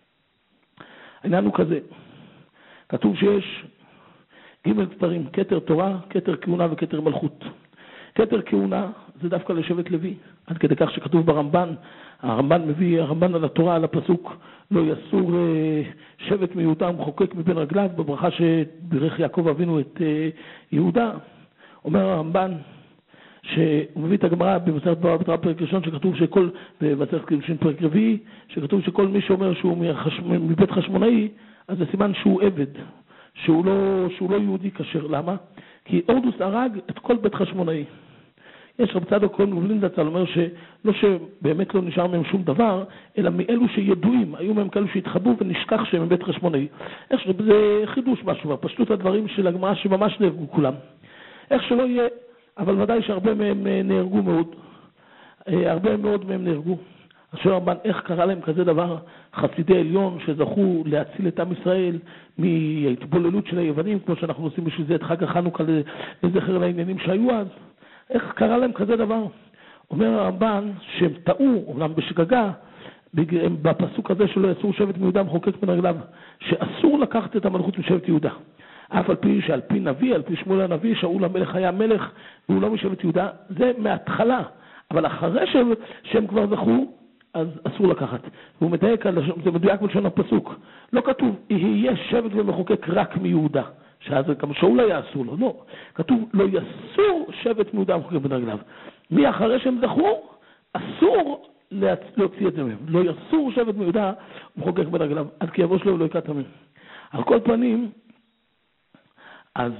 העניין הוא כזה, כתוב שיש ג' כתרים, כתר תורה, כתר כהונה וכתר מלכות. כתר כהונה זה דווקא לשבט לוי, עד כדי כך שכתוב ברמב"ן, הרמב"ן מביא, הרמב"ן על התורה, על הפסוק, לא יסור שבט מיהודה מחוקק מבין רגליו, בברכה שברך יעקב אבינו את יהודה. אומר הרמב"ן, שהוא מביא את הגמרא במסכת בבא בתרא פרק ראשון, שכתוב שכל, במסכת קידושין פרק רביעי, שכתוב שכל מי שאומר שהוא מבית חשמונאי, אז זה סימן שהוא עבד, שהוא לא, שהוא לא יהודי כשר. למה? כי הורדוס הרג את כל בית חשמונאי. יש רב צדוק כהן מובלין זצ"ל אומר שלא שבאמת לא נשאר מהם שום דבר, אלא מאלו שידועים, היו מהם כאלו שהתחבאו ונשכח שהם מבית חשמונאי. איך שזה חידוש משהו, פשטות הדברים של הגמרא שממש נהרגו כולם. איך שלא יהיה, אבל ודאי שהרבה מהם נהרגו מאוד. הרבה מאוד מהם נהרגו. השואל הרמב"ן, איך קרה להם כזה דבר? חסידי עליון שזכו להציל את עם ישראל מההתבוללות של היוונים, כמו שאנחנו עושים בשביל זה את חג החנוכה לזכר לעניינים שהיו אז. איך קרה להם כזה דבר? אומר הרמב"ן שהם טעו, אומנם בשגגה, בפסוק הזה שלא יסור שבט מיהודה מחוקק מן רגליו, שאסור לקחת את המלכות משבט יהודה. אף על פי שעל פי נביא, על פי שמואל הנביא, שאול המלך היה מלך והוא לא משבט יהודה, זה מההתחלה. אבל אחרי שהם, שהם כבר זכו, אז אסור לקחת. והוא מדייק, זה מדויק בלשון הפסוק. לא כתוב, יהיה שבט ומחוקק רק מיהודה. שאז גם שאול היה אסור לו. לא. כתוב, לא יסור שבט מיהודה מחוקק בין רגליו. מי אחרי שהם זכו, אסור להוציא את זה מהם. לא יסור שבט מיהודה מחוקק בין רגליו. עד כי יבוא שלו ולא יקט עמים. על כל פנים, אז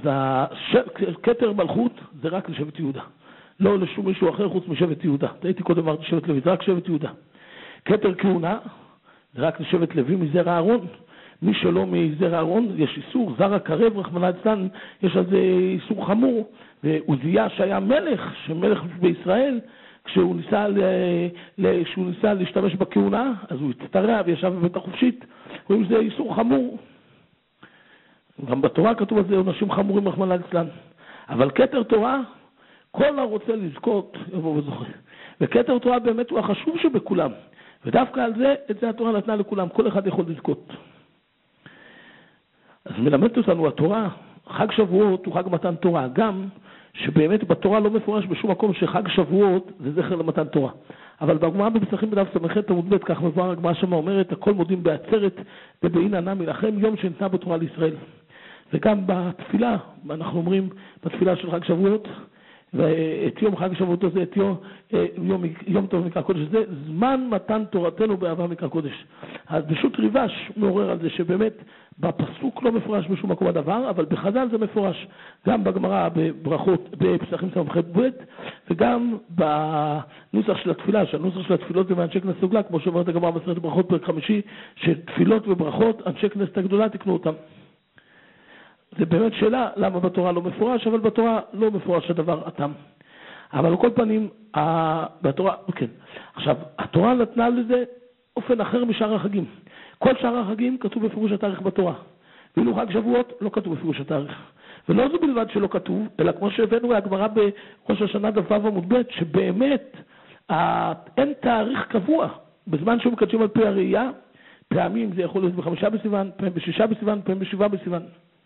כתר מלכות זה רק לשבט יהודה. לא לשום מישהו אחר חוץ משבט יהודה. הייתי קודם אמרתי שבט לוי, זה רק שבט יהודה. כתר כהונה זה רק לשבט לוי מזרע אהרון. מי שלא מזרע אהרון, יש איסור, זרע קרב, רחמנא ליצלן, יש על זה איסור חמור. ועוזיה שהיה מלך, שמלך בישראל, כשהוא ניסה, ל... כשהוא ניסה להשתמש בכהונה, אז הוא הצטרע וישב בבית החופשית, רואים שזה איסור חמור. גם בתורה כתוב על זה עונשים חמורים, רחמנא ליצלן. אבל כתר תורה, כל הרוצה לזכות יבוא וזוכה. וכתר תורה באמת הוא החשוב שבכולם. ודווקא על זה, את זה התורה נתנה לכולם. כל אחד יכול לזכות. אז מלמדת אותנו התורה, חג שבועות הוא חג מתן תורה. גם שבאמת בתורה לא מפורש בשום מקום שחג שבועות זה זכר למתן תורה. אבל בגמרא בפסחים בדף ס"ח עמוד ב' כך מבואר הגמרא שמה אומרת, הכל מודים בעצרת ובעין מלאכם יום שניתנה בתורה לישראל. וגם בתפילה, אנחנו אומרים בתפילה של חג שבועות, ואת יום חג שבועות הזה, את יום, יום, יום טוב מקרא קודש, זה זמן מתן תורתנו באהבה מקרא קודש. אז פשוט ריבש מעורר על זה שבאמת בפסוק לא מפורש בשום מקום הדבר, אבל בחז"ל זה מפורש גם בגמרא בברכות, בפסחים ס"ח ב', וגם בנוסח של התפילה, שהנוסח של התפילות זה מאנשי כנסת הגדולה, כמו שאומרת הגמרא במסכת ברכות פרק חמישי, שתפילות וברכות אנשי כנסת הגדולה תקנו אותם. זה באמת שאלה למה בתורה לא מפורש, אבל בתורה לא מפורש הדבר אתם. אבל על כל פנים, בתורה, כן. עכשיו, התורה נתנה לזה אופן אחר משאר החגים. כל שאר החגים כתוב בפירוש התאריך בתורה. ואילו חג שבועות לא כתוב בפירוש התאריך. ולא זו בלבד שלא כתוב, אלא כמו שהבאנו מהגמרא בראש השנה דף ו' עמוד ב', שבאמת אין תאריך קבוע. בזמן שמקדשים על פי הראייה, פעמים זה יכול להיות בחמישה בסיוון, פעמים בשישה בסיוון, פעמים בשבעה בסיוון.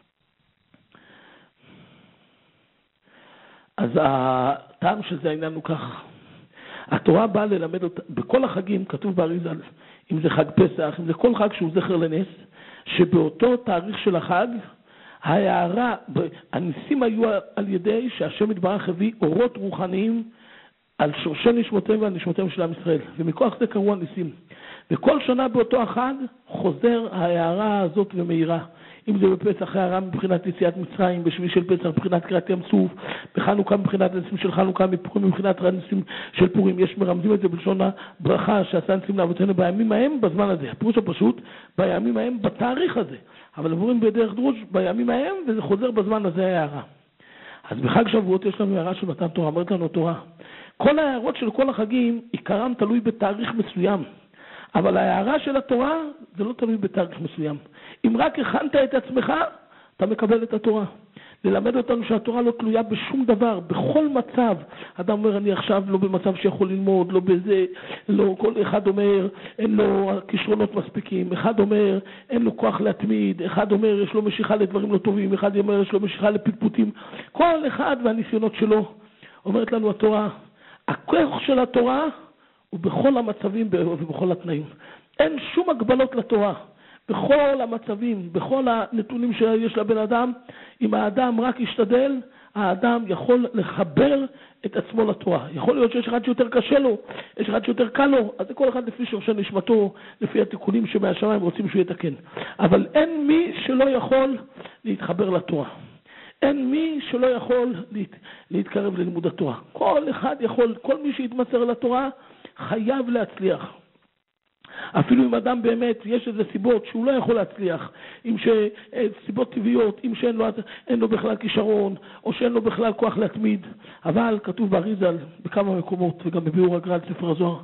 אז הטעם שזה העניין הוא כך. התורה באה ללמד אותה, בכל החגים כתוב באריז"ל, אם זה חג פסח, אם זה כל חג שהוא זכר לנס, שבאותו תאריך של החג, ההערה, הניסים היו על ידי שהשם יתברך הביא אורות רוחניים על שורשי נשמותיהם ועל נשמותיהם של עם ישראל, ומכוח זה קראו הניסים. וכל שנה באותו החג חוזר ההערה הזאת ומאירה. אם זה בפסח הערה מבחינת יציאת מצרים, בשביל של פסח מבחינת קריאת ים סוף, בחנוכה מבחינת הניסים של חנוכה, בפורים מבחינת הניסים של פורים. יש מרמזים את זה בלשון הברכה שעשה ניסים לאבותינו בימים ההם בזמן הזה. הפירוש הפשוט, בימים ההם בתאריך הזה. אבל עוברים בדרך דרוש בימים ההם, וזה חוזר בזמן הזה הערה. אז בחג שבועות יש לנו הערה של מתן תורה, אומרת לנו תורה. כל ההערות של כל החגים, עיקרם תלוי בתאריך מסוים. אבל ההערה של התורה, זה לא תלוי בתאריך מסוים. אם רק הכנת את עצמך, אתה מקבל את התורה. ללמד אותנו שהתורה לא תלויה בשום דבר, בכל מצב. אדם אומר, אני עכשיו לא במצב שיכול ללמוד, לא בזה, לא, כל אחד אומר, אין לו כישרונות מספיקים, אחד אומר, אין לו כוח להתמיד, אחד אומר, יש לו משיכה לדברים לא טובים, אחד אומר, יש לו משיכה לפטפוטים. כל אחד והניסיונות שלו, אומרת לנו התורה, הכוח של התורה הוא בכל המצבים ובכל התנאים. אין שום הגבלות לתורה. בכל המצבים, בכל הנתונים שיש לבן אדם, אם האדם רק ישתדל, האדם יכול לחבר את עצמו לתורה. יכול להיות שיש אחד שיותר קשה לו, יש אחד שיותר קל לו, אז זה כל אחד לפי שורשי נשמתו, לפי התיקונים שמהשמיים רוצים שהוא יתקן. אבל אין מי שלא יכול להתחבר לתורה. אין מי שלא יכול להת, להתקרב ללימוד התורה. כל אחד יכול, כל מי שיתמסר לתורה חייב להצליח. אפילו אם אדם באמת יש איזה סיבות שהוא לא יכול להצליח, אם סיבות טבעיות, אם שאין לו, אין לו בכלל כישרון, או שאין לו בכלל כוח להתמיד. אבל כתוב באריזל בכמה מקומות, וגם בביאור הגר"א ספר הזוהר,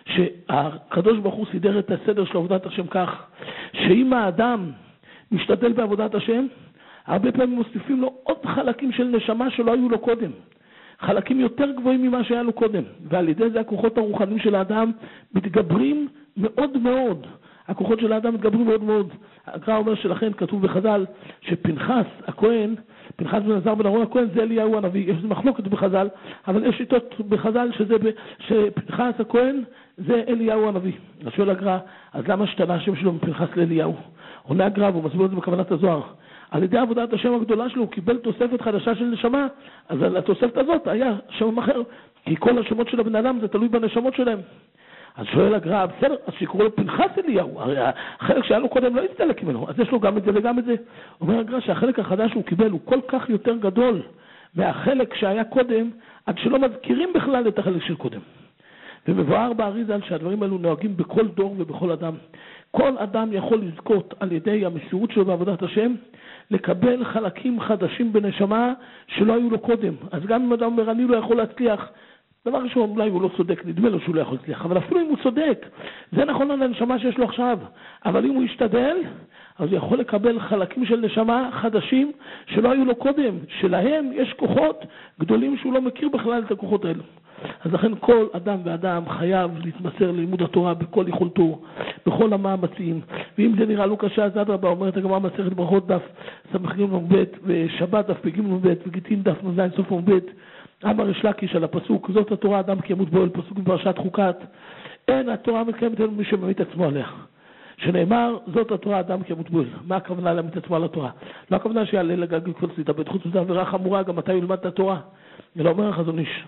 שהקדוש ברוך הוא סידר את הסדר של עבודת השם כך, שאם האדם משתדל בעבודת השם, הרבה פעמים מוסיפים לו עוד חלקים של נשמה שלא היו לו קודם. חלקים יותר גבוהים ממה שהיה לו קודם. ועל ידי זה הכוחות הרוחניים של האדם מתגברים מאוד מאוד. הכוחות של האדם מתגברים מאוד מאוד. הגר"א אומר שלכן כתוב בחז"ל שפנחס הכהן, פנחס בן עזר בן אהרון הכהן זה אליהו הנביא. יש מחלוקת בחז"ל, אבל יש שיטות בחז"ל שזה, שפנחס הכהן זה אליהו הנביא. אז שואל הגר"א, אז למה השתנה השם שלו מפנחס לאליהו? עונה הגר"א, והוא מסביר את זה בכוונת הזוהר. על ידי עבודת השם הגדולה שלו, הוא קיבל תוספת חדשה של נשמה, אז על התוספת הזאת היה שם אחר, כי כל השמות של הבן אדם זה תלוי בנשמות שלהם. אז שואל הגר"א, בסדר, אז שיקראו לו פנחס אליהו, הרי החלק שהיה לו קודם לא יסתלק ממנו, אז יש לו גם את זה וגם את זה. אומר הגר"א שהחלק החדש שהוא קיבל הוא כל כך יותר גדול מהחלק שהיה קודם, עד שלא מזכירים בכלל את החלק של קודם. ומבואר באריזל שהדברים האלו נוהגים בכל דור ובכל אדם. כל אדם יכול לזכות על ידי המסירות שלו בעבודת השם, לקבל חלקים חדשים בנשמה שלא היו לו קודם. אז גם אם אדם אומר, אני לא יכול להצליח, דבר ראשון, אולי הוא לא צודק, נדמה לו שהוא לא יכול להצליח, אבל אפילו אם הוא צודק, זה נכון על הנשמה שיש לו עכשיו, אבל אם הוא ישתדל, אז הוא יכול לקבל חלקים של נשמה חדשים שלא היו לו קודם, שלהם יש כוחות גדולים שהוא לא מכיר בכלל את הכוחות האלו. אז לכן כל אדם ואדם חייב להתמסר ללימוד התורה בכל יכולתו, בכל המאמצים, ואם זה נראה לו קשה, אז אדרבה, אומרת הגמרא מסכת ברכות דף ס"ג עמוד ב' ושבת דף פ"ג עמוד ב' וגיטין דף נ"ז סוף עמוד ב', אמר ריש לקיש על הפסוק, זאת התורה אדם כי ימות באוהל, פסוק בפרשת חוקת, אין התורה מתקיימת אלא מי שממית עצמו עליה. שנאמר, זאת התורה אדם כי ימות באוהל. מה הכוונה להמית עצמו על התורה? לא הכוונה שיעלה לגלגל כל להתאבד, חוץ מזה עבירה חמורה, גם מתי ילמד את התורה. אלא אומר החזון איש.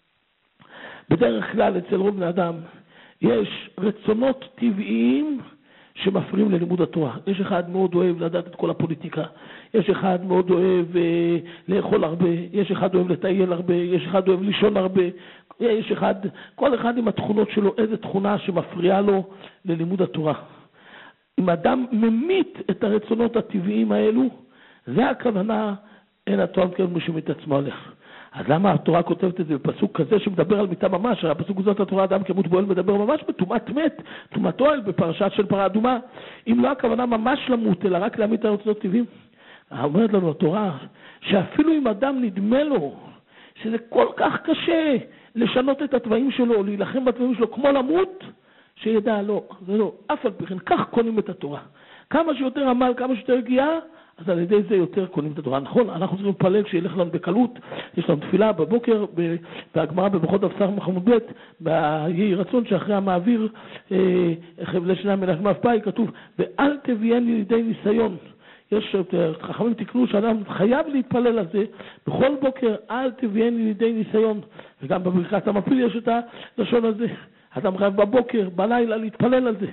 בדרך כלל אצל רוב בני אדם יש רצונות טבעיים שמפריעים ללימוד התורה. יש אחד מאוד אוהב לדעת את כל הפוליטיקה, יש אחד מאוד אוהב אה, לאכול הרבה, יש אחד אוהב לטייל הרבה, יש אחד אוהב לישון הרבה, יש אחד, כל אחד עם התכונות שלו, איזה תכונה שמפריעה לו ללימוד התורה. אם אדם ממית את הרצונות הטבעיים האלו, זה הכוונה, אין התורה מתקיימת מי שממית עצמו עליה. אז למה התורה כותבת את זה בפסוק כזה שמדבר על מיתה ממש? הפסוק הזאת התורה אדם כמות באוהל מדבר ממש בטומאת מת, טומאת אוהל בפרשת של פרה אדומה. אם לא הכוונה ממש למות, אלא רק להמית את הרצונות טבעיים. אומרת לנו התורה שאפילו אם אדם נדמה לו שזה כל כך קשה לשנות את התוואים שלו, להילחם בתוואים שלו כמו למות, שידע לא, זה לא, אף על פי כן, כך קונים את התורה. כמה שיותר עמל, כמה שיותר הגיעה, אז על ידי זה יותר קונים את התורה. נכון, אנחנו צריכים לפלל שילך לנו בקלות, יש לנו תפילה בבוקר, והגמרא בברכות דף ס"ח עמוד ב', ביהי רצון שאחרי המעביר, חבלי שנה מלך מאפי, כתוב, ואל תביאני לידי ניסיון. יש, חכמים תקנו שאדם חייב להתפלל על זה, בכל בוקר אל תביאני לידי ניסיון, וגם בברכת המפיל יש את הלשון הזה. אדם חייב בבוקר, בלילה להתפלל על זה.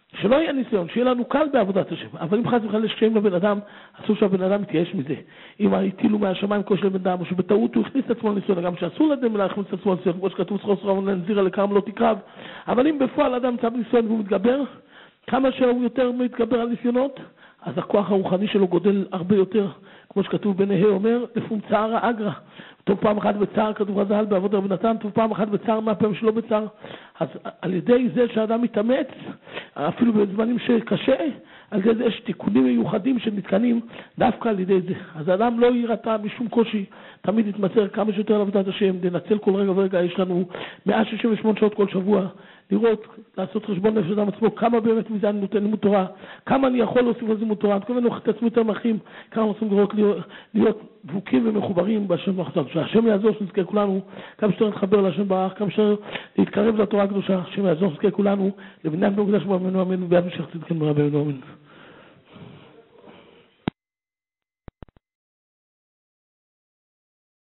שלא יהיה ניסיון, שיהיה לנו קל בעבודת השם. אבל אם חס וחלילה יש קשיים לבן אדם, אסור שהבן אדם יתייאש מזה. אם הטילו מהשמיים כוש לבן אדם, או שבטעות הוא הכניס את עצמו לניסיון, גם שאסור לאדם להכניס את עצמו לניסיון, כמו שכתוב שכור שכור ונזירה לכרם לא תקרב. אבל אם בפועל אדם נמצא בניסיון והוא מתגבר, כמה שהוא יותר מתגבר על ניסיונות, אז הכוח הרוחני שלו גודל הרבה יותר. כמו שכתוב בנהי אומר, לפום צער אגרא. טוב פעם אחת בצער, כתוב רז"ל בעבודה ונתן, טוב פעם אחת בצער, מהפעם שלא בצער. אז על ידי זה שהאדם מתאמץ, אפילו בזמנים שקשה, על ידי זה יש תיקונים מיוחדים שנתקנים דווקא על ידי זה. אז האדם לא יירתע משום קושי, תמיד יתמצר כמה שיותר על עבודת השם, לנצל כל רגע ורגע. יש לנו מאה שישים ושמונה שעות כל שבוע, לראות, לעשות חשבון נפש אדם עצמו, כמה באמת מזה אני נותן לימוד תורה, כמה אני יכול להוסיף על לימוד תורה, כמה אני אוכל את עצמי יותר מאחים, כמה רוצים לראות להיות, להיות דבוקים ומחוברים בהשם ואחדות. שהשם יעזור שנזכה כולנו, כמה שיותר נתחבר להשם ברך, כמה שיותר להתקרב לתורה הקדושה, השם יעזור שנזכה כולנו, לבניין במקדש ברבנו אמן, וביד משיח צדקנו ברבנו אמן.